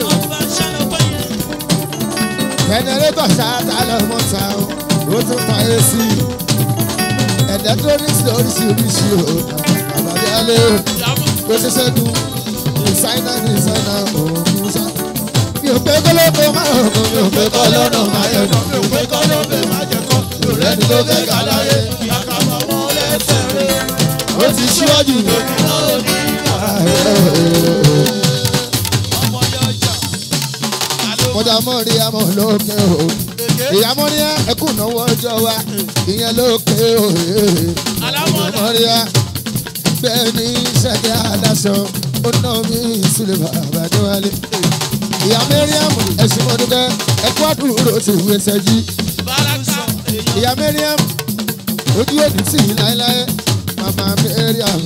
Jẹnẹrétọ̀ ṣáàtà lọ́mọ ta o, ó tún ta èsì. Electronics lóríṣiríṣi o, àbàdàlé o. Ó ṣe ṣẹ́gun, ìsáínà ní ìsáínà òun sá. Mi ò pé kọ́lọ́kọ́ máa ń kọ́, mi ò pé kọ́ lọ́nà máa yẹ kọ́. Mi ò pé kọ́ lọ́bẹ̀ máa jẹ kọ́. Lẹ́ni tó fẹ́ gà láyé, ìyàkà máa wọ́n lẹ́sẹ̀ rẹ̀. Ó ti ṣíwájú lórí náà ní mọ̀dà mọ́rí àmọ́ lókè o. Ìyá mọ́rí ẹkùn náwó ọjọ́ wa, ìyẹn lókè o. Mọ́rí bẹ́ẹ̀ ni ṣẹ́gẹ́ aláṣọ, ó ná mi sílẹ̀ bàbá Adéwálé. Ìyá Mariam ẹ̀sìn mọ́dúkẹ́, ẹ̀kú àdúró ti wé sẹ́jí. Ìyá Mariam ojú òdì sí láéláé, màmá Mariam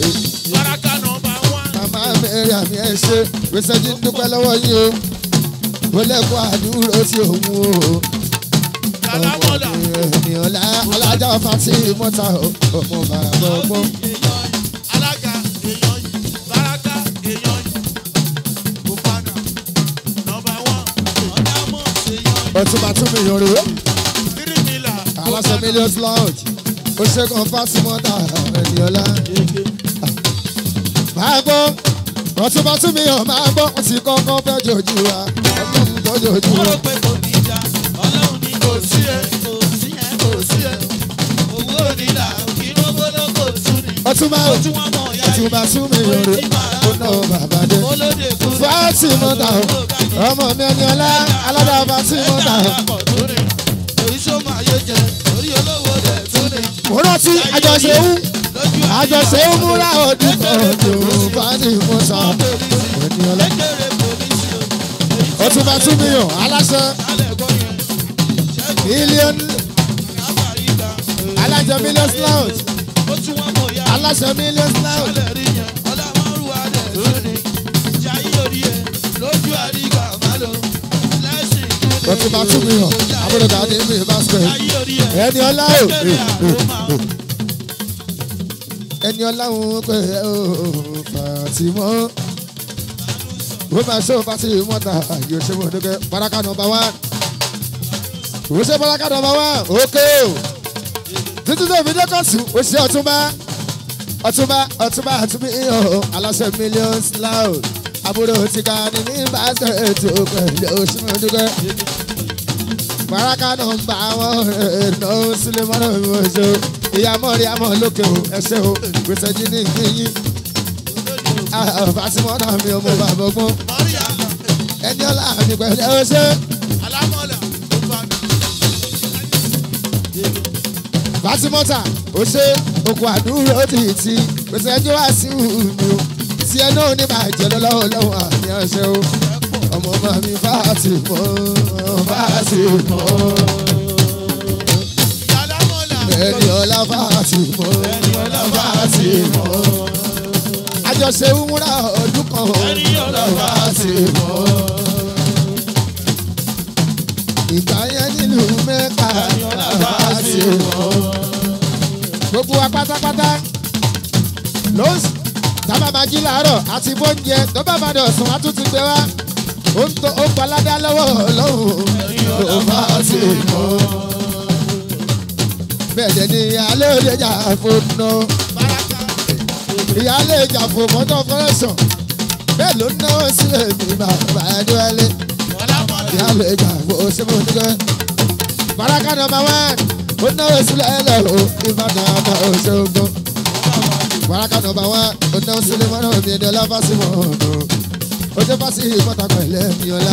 màmá Mariam ẹ̀ ṣe wé sẹ́jí ń dúpẹ́ lọ́wọ́ yín o. Ó lẹ́kọ̀ọ́ àdúró tí òun o. Ọmọ ènìyàn lá alájà fàtí mọ́ta o. Ọmọ bàbá ọgbọ́n. Alága èèyàn yìí, Báràká èèyàn yìí, Bùfánà nọ́mbà wán, ọ̀dàmọ̀ èèyàn yìí. Ọtúbà tún mi yọrọ. Bírímìlà. Aláṣẹ Millions Lounge. Ó ṣẹ́gun fásitì mọ́ta ènìyàn lá. Máa gbọ́. Ọtúbà tún mi yàn máa gbọ́. Wọ́n ti kọ́kọ́ fẹ́ jòjú wa. Ọlọ́run tó jòjú wa. Wọ́n rò pé kò ní ìjà, Ọlọ́run ní kò sí ẹ, kò sí ẹ, kò sí ẹ. Owó onílà, kí ló gbọ́dọ̀ kò tún ní. Ọtúbà Ọtúbà tún mi yọrọ. Ó ná bàbá dé. Fásitì mọ́ta o. Ọmọ mi ẹni ọlá aládàá fásitì mọ́ta o. Mo rántí àjọṣe wú. Àjọṣe wú múra ọdún kan ọdún fásitì mọ́ta o. Ẹni ọlá. Ọtúbà tún mi yàn aláṣẹ. Million aláṣẹ Millions Lounge. Aláṣẹ Millions Lounge. Ọtúbà tún mi yàn àbúrò dàdí mi basket ẹni ọlá o ẹni ọlá òun pé ó Fatima ó máa ṣó Fatima ta yóò ṣe wọ́n dókè baraka nọmba one ó ṣe baraka nọmba one ókè o títí tó fi dé kọ́ọ̀tù ó ṣe ọ̀túnba ọ̀túnba ọ̀túnba àtúnbí ihò aláṣẹ millions loud àbúrò ti ga ní ní basket ó pẹ̀lú oṣù mọ́dúkẹ́ baraka nọmba one ẹ̀ẹ́dọ̀ sílẹ̀ mọ́nà mi ò ṣe o ìyá mọ́rí àmọ́ lókè o ẹ̀ṣẹ̀ o gbèsè jí ní ìyín Fatima náà mi ò mọ bàbá ọgbọ́n ẹni ọlá mi pẹ̀lú ọṣẹ́ Fatima ta ọṣẹ́ okùn àdúró tìtì gbèsè ẹjọ́ wá sí mi o tí ẹ náà ní bàjẹ́ lọ́wọ́ lọ́wọ́ àmì ọṣẹ́ o ọmọ ọmọ mi Fatima Fatima ẹni ọlá Fatima ẹni ọlá Fatima àjọṣe wúrà ọdún kan ẹni ọlá Fatima ìgbà yẹn nílùú Mẹ́kà ẹni ọlá Fatima gbogbo wa pátápátá ló ń sábà máa jí làárọ̀ àti bóúnjẹ tó bá máa dọ̀sùn á tún ti gbé wá ó ń tó ó gbaládá lọ́wọ́ Ọlọ́run ẹni ọlá Fatima bẹ́ẹ̀ ni ìyáálé òde jà fún náà ìyáálé ìjà fún mọ́tò fọ́rẹ́sàn bẹ́ẹ̀ ló náwó sílẹ̀ mi bàbá ẹ̀dúwẹ́lé ìyáálé ìjà fún òṣèlú nígbẹ́ baraka nọmba one ó náwó sílẹ̀ ẹlẹ́rọ ìbàdàn àmọ́ òṣèlú baraka nọmba one ó náwó sílẹ̀ mọ́nà mi ẹ̀dẹ́ láfàṣìmọ̀ ọ̀nà ó jẹ́ fásì mọ́tà pẹ̀lẹ́ mi ọ̀la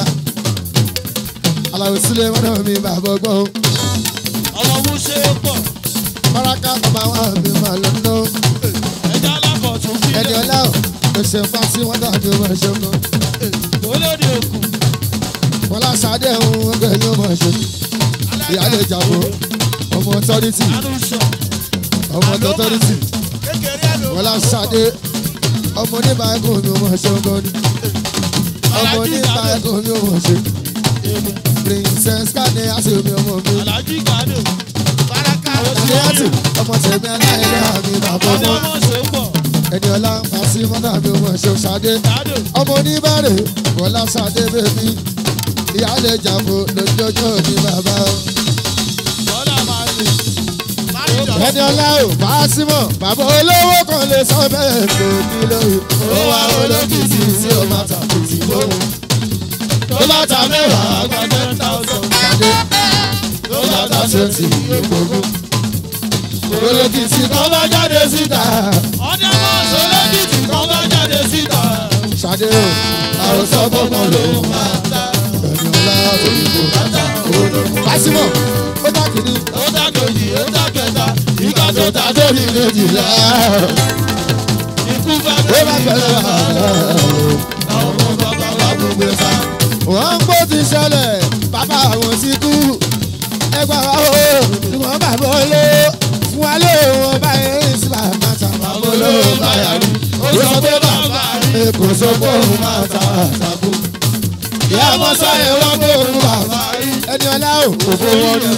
aláwọ̀ sílẹ̀ mọ́nà mi bàbá ọgbọ́n ọmọ mú ṣe é pọ̀. baraka nọmba one mi máa lọ ná ẹja alákọ̀ tún fi ẹni ọlá ò kò ṣe fásì mọ́tà tó máa ṣe mọ́ olóde òkú bọ́lá ṣadé ohun ẹgbẹ́ yóò máa ṣe ìyáálé ìjàpọ̀ ọmọ ọtọ́rìtì arúṣọ ọmọ ọtọ́rìtì bọ́lá ṣadé ọmọ oníbà ẹ̀kọ́ mi ò máa ṣe ọgbọ́n ni ọmọ oníbà ẹ̀kọ́ mi ò máa ṣe princess kane àti omi ọmọ mi alájí kane baraka ṣe àti ọmọ tẹ̀mí aláìlẹ́ àmì bàbá ọmọ ọmọ ṣe ń bọ̀ ẹni ọlá fásí mọ́tà mi ò máa ṣe ṣadé ọmọ oníbàárẹ̀ bọ́lá ṣadé bèbí ìyáálé ìjàpọ̀ lójoojó ní bàbá o. bọ́lá máa ń lè ẹni ọlá ò bá símọ̀ bàbá olówó kan lè sọ bẹ́ẹ̀ kò ní lóyún. ó wá olókìtì tí ó máa tàkìtì lóhùn. tó bá ta mẹ́wàá gba ten thousand ṣadé tó bá ta twenty ìgbòho. olókìtì kan bá jáde síta ọdẹ máa sọ olókìtì kan bá jáde síta ṣadé o àròsọ gbọ́ngàn ló máa ta. ẹni ọlá òyìnbó bá símọ̀ ó dá kìíní. ó dá kejì ó dá kẹta ìgbà tó ta tó rí méjìlá ikú bá ó bá bẹ̀rẹ̀ àlọ́. àwọn ọmọ bàbá wa gbogbo sá. wọ́n ń gbó ti ṣẹlẹ̀ bàbá àwọn ti kú ẹgbà wa o tí wọ́n bá bọ́ lé fún wa lé wọn báyìí sí bàbá ta bàbá olówó báyà rí ó sọ pé bàbá èkó sọ pé òun máa ta àtàkù ìyá ọmọ sọ yẹn wọ́n pé òun bàbá rí ẹni ọlá ò òfò wọn ni.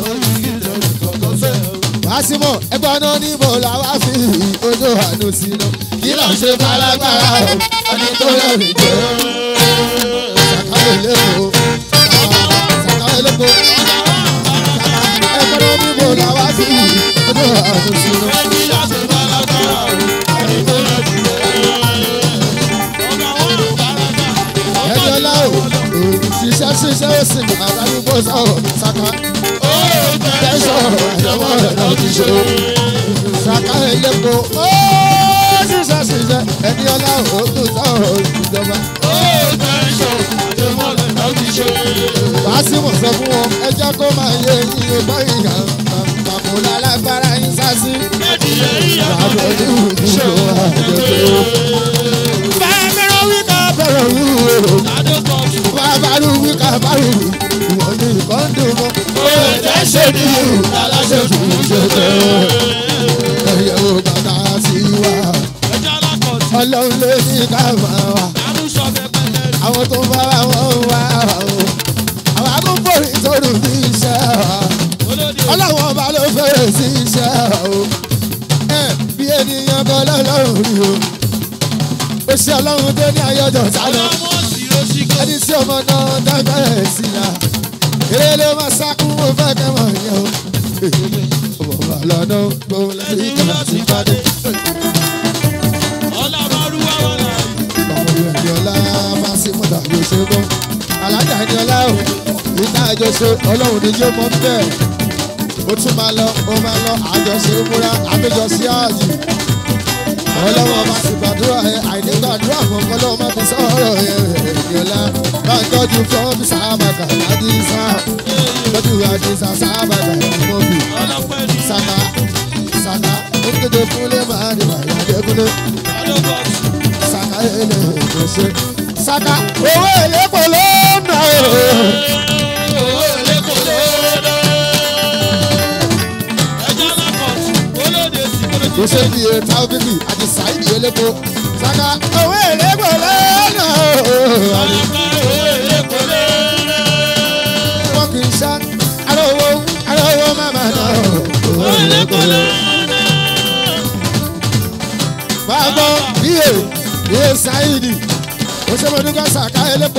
Wàásìmọ̀ ẹgbọ́n náà níbo làwa fi ojú àánú sí lọ kí lọ́ọ́ ṣe falágbára o ẹni tó lẹ́rìí jẹ́ sàkáwé lẹ́kọ̀ọ́ sàkáwé lẹ́kọ̀ọ́ ẹgbọ́n náà níbo làwa fi ojú àánú sí lọ. ẹni ọlá o ṣiṣẹ́ ṣiṣẹ́ ó sì máa ládùúgbò sọ̀rọ̀ sàkà tẹ̀sán ẹ̀jọ̀mọ́ rẹ̀ náà ti ṣe o sàkáwé lẹ́kọ̀ọ́ ó ṣiṣẹ́ ṣiṣẹ́ ẹni ọlá o tó sọ̀rọ̀ ìjọba. Wàásìmọ̀ sọ fún wọn ẹjọ́ kó máa yé iye gbọ́ ìyá àpò lálágbára yín sásí. Bàbá oníhùn ní ìṣó àjọṣe. Bàbá wí ká bẹ̀rẹ̀ wí o. Bàbá rú wí ká bá rú wí. Ìwọ̀n ní nǹkan dùn mọ́. Ó jẹ́ ṣe ní ìhù aláṣẹ fún ìṣẹ̀ṣẹ̀. Ẹyẹ wo bàtà sí wa. Ọlọ́run ló ní ká máa wà. Àwọn tó bá wà wọ́n wá o. Àwa agúnfòrí tóru bí iṣẹ́ ọlọ́run ọba ló fẹ́rẹ̀ sí iṣẹ́ o bí ènìyàn kan lọ́lọ́run rí o ó ṣe ọlọ́run tó ní ayọ́jọ́ sálọ ẹni tí ọmọ náà dágbà ẹ̀ sí ya eré ló máa sákún mo fẹ́ kẹ́mọ̀ yẹn o ọmọ bá lọ́nà gbóhùn lẹ́yìn ìkànnì àti ìpàdé. Ọlá Fáṣímọ́tà ló ṣe gbọ́. Alájà ni ọlá o, ìta àjọṣe ọlọ́run ní yóò mọ́ bẹ́ẹ̀. Ó tún máa lọ, ó máa lọ, àjọṣe múra, àbíjọṣe ààyè. Ọlọ́wọ́ máa sì gbàdúrà ẹ, àìní gbàdúrà kọ̀ọ̀kan lọ́wọ́ máa fi sọ̀rọ̀ ẹ. Ìyọ̀lá máa ń tọ́jú fún sábàkà àdìsá. Tọ́jú àdìsá sábàkà ìmọ̀bì. Sàkà sàkà ó ń kéde fúnlé máa ní bàyà jẹ́kúlé. Saka ele ṣe saka owó èlé kò lónà o. Owó èlé kò lónà. Ẹja lápọ̀tù olóde sí kúrò. Kò ṣe bí ètò òbíbí àti sáìdì eléko. Saka owó èlé kò lónà o. Saka owó èlé kò lónà. Wọ́n kì í ṣá arówó arówó màmá náà. Owó èlé kò lónà. Bàbá bíyè. Ye Saidi, o ṣe mo dúkọ́ Saka elépo.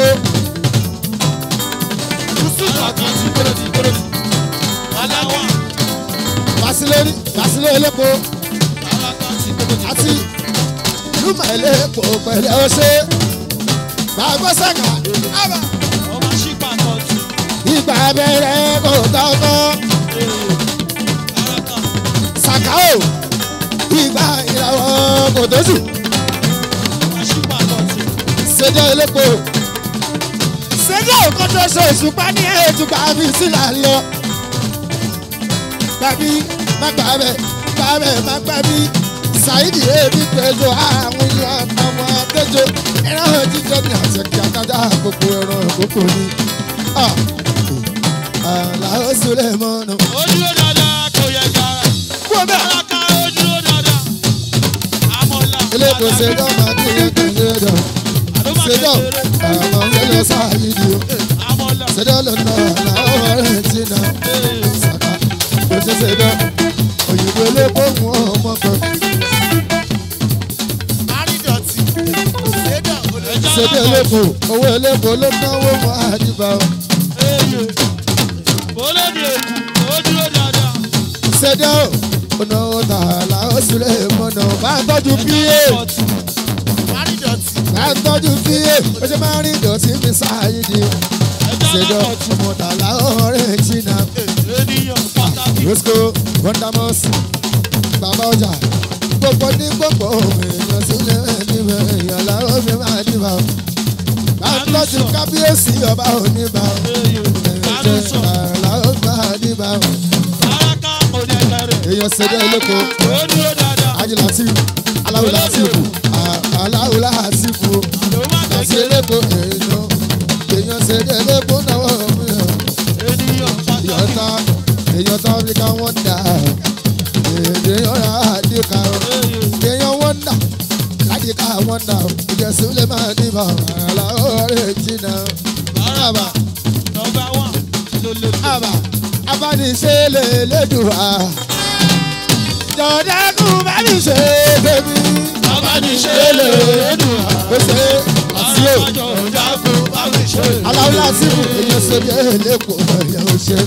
Basileri, Basile elépo. Àti Luma elépo pẹ̀lẹ́ o ṣe. Bàbá Saka, ìgbà abẹ́rẹ́ kò tọ́tọ́. Saka o, ìgbà ìràwọ̀ kò tó jù. Ṣèjọ́ elépo ṣèjọ́ òkòtò ṣe òṣùpá ní ètùpá mi sílà lọ. Gbàbí má gbà bẹ̀ gbà bẹ̀ má gbà bí Saidi èmi pẹ̀lú àwọn ilé ọmọ àtẹ́jọ́ ẹran jíjọ ní àṣẹkí àtàjà àkókò ẹran àkókò ni. Àlàó Sùlẹ̀ mọ́nà. Ó dúró dáadáa kò yẹ kára. Kó bẹ́ẹ̀. Aláka ó dúró dáadáa. Àmọ́lá. Elépo ṣèjọ́ máa bí ẹ̀kọ́ ṣèjọ́. Sedo, àmọ́ yẹlẹ Saidi o. Sedo ló ná àlàó ọ̀rẹ́ tí na. Saka ló ṣe Sedo, òyìnbó elépo mú ọmọ kan. Sedo elépo, owó elépo ló náwó mọ́ àdìbà o. Sedo, ọ̀nà ọ̀tà àlàó Sùlẹ̀ mọ́nà bá ń tọ́jú píye. Bá ń tọ́jú píye, ó ṣe máa ń rí ìdọ̀tí mi Saidi. Sedo, ọmọdàlá ọ̀rẹ́ China. Rosco, Wondermus, Bàbá ọjà, gbogbo ní gbogbo èèyàn sílẹ̀ níbẹ̀ èèyàn làwọn mi máa dìbà. Bá ń tọ́jú kábíyèsí ọba oníbà. Èèyàn làwọn máa dìbà. Èèyàn Sedo eléko, Ajílátì, Aláwọ̀ Látìfù, Aláwọ̀ Látìfù, àti eléko èèyàn, èèyàn Sedo eléko náwó mi. Èèyàn ta, èèyàn ta Africa wonder, èèyàn rà àdìkà, èèyàn wonder, àdìkà wonder, ìjẹ́ Sùlẹ̀ máa dìbà, Aláwọ̀ rẹ̀ jìnnà. Àbà, àbà, abániṣe lè lédùá. Jọ̀dẹ́kùn bá mi ṣe bébí. Abániṣe lè lédùá. Ó ṣe àti o. Jọ̀dẹ́kùn bá mi ṣe. Aláwọ̀ Látìfù èèyàn Sedo elépo ẹ̀yà ó ṣe.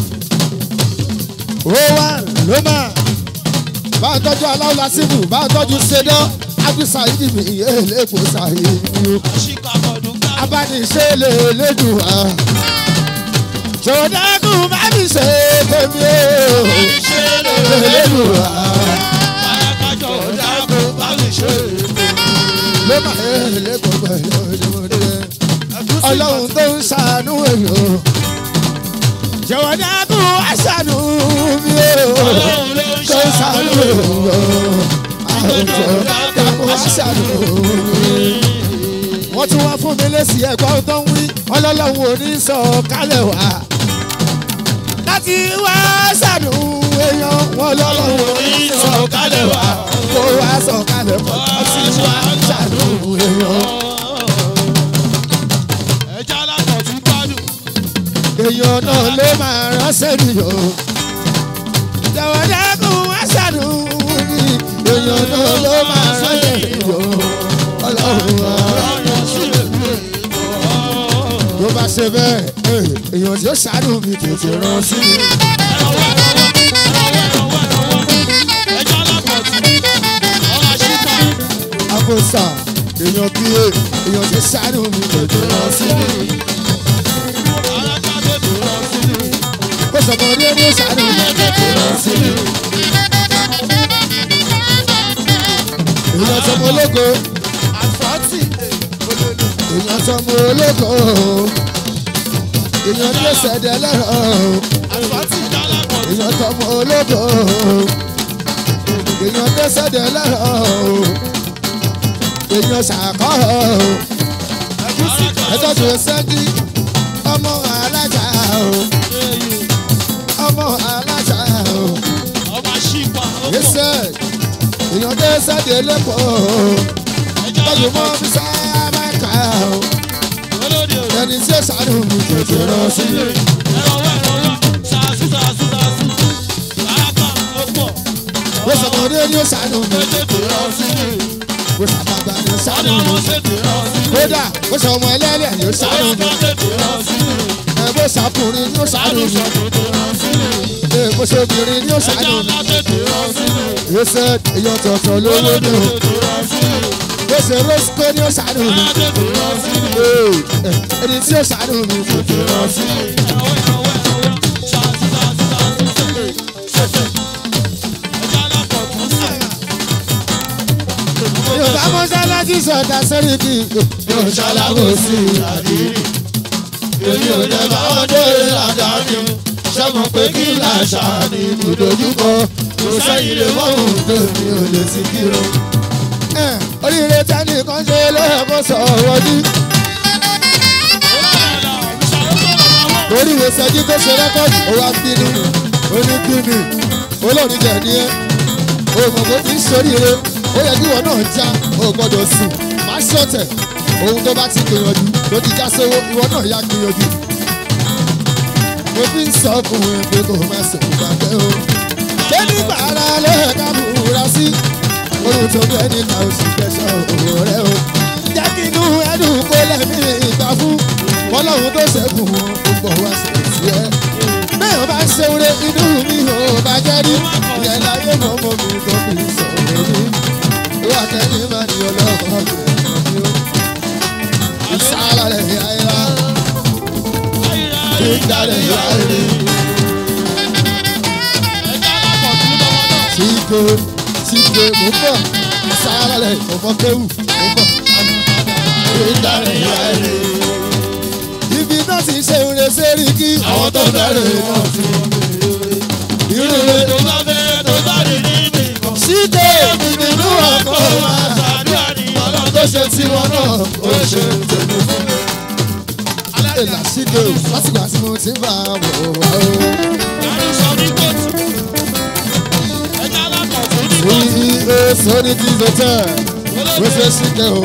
Ó wà ló máa. Bá a tọ́jú Aláwọ̀ Látìfù, bá a tọ́jú Sedo. Ábí Saidi mi ìyé elépo Saidi o. Abániṣe lè lédùá. Jọ̀dẹ́kùn bá mi ṣe bébí o. Abániṣe lè lédùá. Jọ̀dẹ́kùn bá mi ṣe bébí. Ló máa yẹ elépo pẹ̀lú ọdún Ọlọ́run tó ń ṣàánú èèyàn. Jọ̀dẹ́kùn wá ṣàánú mi o. Tó ń ṣàánú èèyàn. Jọ̀dẹ́kùn wá ṣàánú mi. Wọ́n tún wá fún mi lésì ẹ̀gbọ́n tó ń wí. Ọlọ́run ò ní sọ kálẹ̀ wá. Láti wá ṣàánú èèyàn. Wọ́n lọ́lọ́run ò ní sọ kálẹ̀ wá. Kó wá sọ kálẹ̀ wá. Láti wá ṣàánú èèyàn. èèyàn náà ló máa ránṣẹ́ nìyó. Jọ̀wọ́dẹ́kùn wá ṣàdùn ní èèyàn náà ló máa ránṣẹ́ nìyó. Ọlọ́run ọ̀rọ̀ sílẹ̀ tó bá ṣe bẹ́ẹ̀ èèyàn tí ó ṣàdùn mi tètè rán sí mi. Àfọ̀sà èèyàn bí èèyàn tí ó ṣàdùn mi tètè rán sí mi. Kó sọ̀mọ́dé ní ṣàdùn mi tètè rán sí mi. Èèyàn sọmọ ológo. Èèyàn sọmọ ológo. Èèyàn tí ó ṣẹ̀dẹ̀ lẹ́rọ̀. Èèyàn sọmọ ológo. Èèyàn tí ó ṣẹ̀dẹ̀ lẹ́rọ̀. Èèyàn ṣàkọ́. Ẹjọ́ tó ṣẹ́gi ọmọ alájà o. Ọmọ alájà o. Yẹ́sẹ̀ èèyàn tí ó ṣẹ̀dẹ̀ lẹ́kọ̀ọ́. Tọ́jú mọ́ fi sábà kà o. Ẹni tí ó ṣàánú mi tètè rán sí mi. Bó sọmọdé ni ó ṣàánú mi tètè rán sí mi. Bó sàbàbà ni ó ṣàánú mi. Kódà bó sọmọ ẹlẹ́lẹ̀ ni ó ṣàánú mi. Ẹ bó sàkùnrin ni ó ṣàánú mi. Ẹ bó ṣobìnrin ni ó ṣàánú mi. Ẹsẹ̀ èèyàn tọ̀tọ̀ lówó ni o. Bó ṣe rọ́ṣkó ni ó ṣàánú mi. Ẹni tí ó ṣàánú mi tètè rán sí mi. Yorùbá mọ́ṣáláṣí sọ̀tà sórí kí yóò ṣàlàbò sí àdìrí. Èmi ò lè bá wọn dóore àdáni o. Ṣẹ́gun pé kí làṣà ni ibùdójúkọ. Kò sẹ́yìn lè mọ́hùn tó mi ò lè sí kírun. Oríire tẹ́nì kan ṣe lẹ́ẹ̀kọ́ sọ̀rọ̀ jí. Oríire ṣẹ́jú tó ṣe rẹ́kọ̀dì ó wá bínú. Ó ní kíni olórin jẹ̀ ní ẹ́. Òògùn kò fi ń ṣoríire. Ó yẹ kí ìwọ náà já o gbọ́dọ̀ sùn. Má ṣọ̀tẹ̀. Ohun tó bá ti gbìyànjú ló ti já sówó. Ìwọ náà yá gbìyànjú. Mo fi ń sọ fún ẹ pé kò má sọ ìgbàgbé o. Ṣé nígbà ara lẹ́ẹ̀ká múra sí? Ohun tó bẹ́ẹ̀ ní ká o sì kẹsàn òwò rẹ o. Jẹ́ kí inú ẹdùn kó lẹ́mí ìgbà fún. Ọlọ́run tó ṣẹ́gun wọn gbogbo wa sì sí ẹ. Bẹ́ẹ̀ bá ń ṣe oore inú mi ò bá jẹ́ rí. Ìyẹn láyé mọ́ mọ́ mi tó fi sọ̀rọ̀ mi. Ìwà kẹ́yìn máa ní ọlọ́run ọ̀gbìn mi o. Ìsàlẹ̀ ayéra. Ìdálẹ̀ ayé. Chico. Chico, mo bọ̀, ìsàlẹ̀ ọ̀fọ̀ kéwù, mo bọ̀. Ibi náà ti ṣe ìrìn sẹ́rí kí àwọn tó bẹ̀rẹ̀ náà ti wọ́n bẹ̀rẹ̀. Ìrìn tó bá fẹ́ tó bá rí níbi kan. Chico, nínú ọkọ̀ máa ṣàdúrà ní ọlọ́run tó ṣe tiwọn náà, ó ṣe tèmi fún mi. Èlà Chico, látìgbà tí mo ti bá wọ̀ wá o. C E O Sonity's Hotel ló ṣe ṣíkẹ́ o.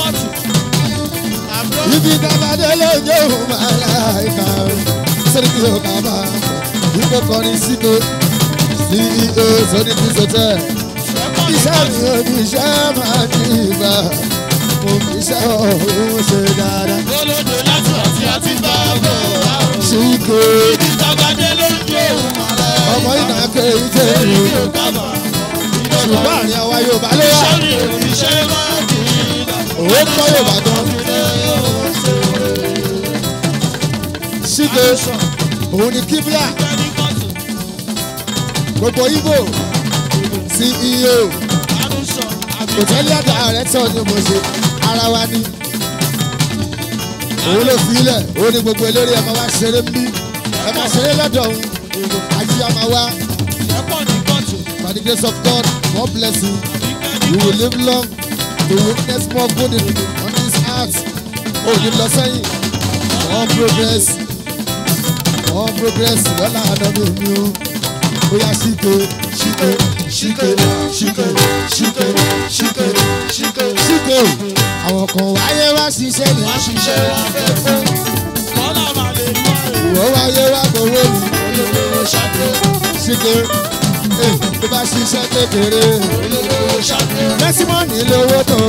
Ibi dábàdé lójó màláìka Sonity's Hotel bá ipò kọrin síkò. C E O Sonity's Hotel. Iṣẹ́ mi ò ní iṣẹ́ máa ní ìgbà. Mo fi iṣẹ́ òun ṣe dáadáa. Olódò láti ọtí àti bábọ̀ àwọn. Ṣíkò. Ibi dábàdé lójó màláìka. Ọmọ ìdàkẹ́ ìjẹ́ ìlú. Ṣùgbọ́n àárín àwa Yorùbá ló wà. Òwe kọ́ Yorùbá gan. Ṣíde òun ni kíbla. Gbogbo Igbo C E O hòtẹ́ẹ̀lì àgbà rẹ̀ tọ̀ ni mo ṣe ara wa ni. Òun ló fi ilẹ̀ òun ni gbogbo eléré ẹ máa wá ṣeré ń bí. Ẹ máa ṣeré lọ́dọ̀ òun. Àjíyá máa wá. By the grace of God, God bless you. You will live long to witness more good on this earth. Oh, you lọ sẹ́yìn. More progress. More progress. Lọ́la àdàbí mi o. Bóyá ṣíkè, ṣíkè, ṣíkè, ṣíkè, ṣíkè, ṣíkè, ṣíkè, ṣíkè. Àwọn kan wáyé wá ṣiṣẹ́ ni. Wá ṣiṣẹ́ wá fẹ́ fún. Lọ́la máa lè mọ èrè. ìwọ wáyé wá gbowó mi. olówó ṣàkè. Ṣìkè tó bá ṣiṣẹ́ kékeré. olówó ṣàkè. Mẹ́símọ́nì lówó tó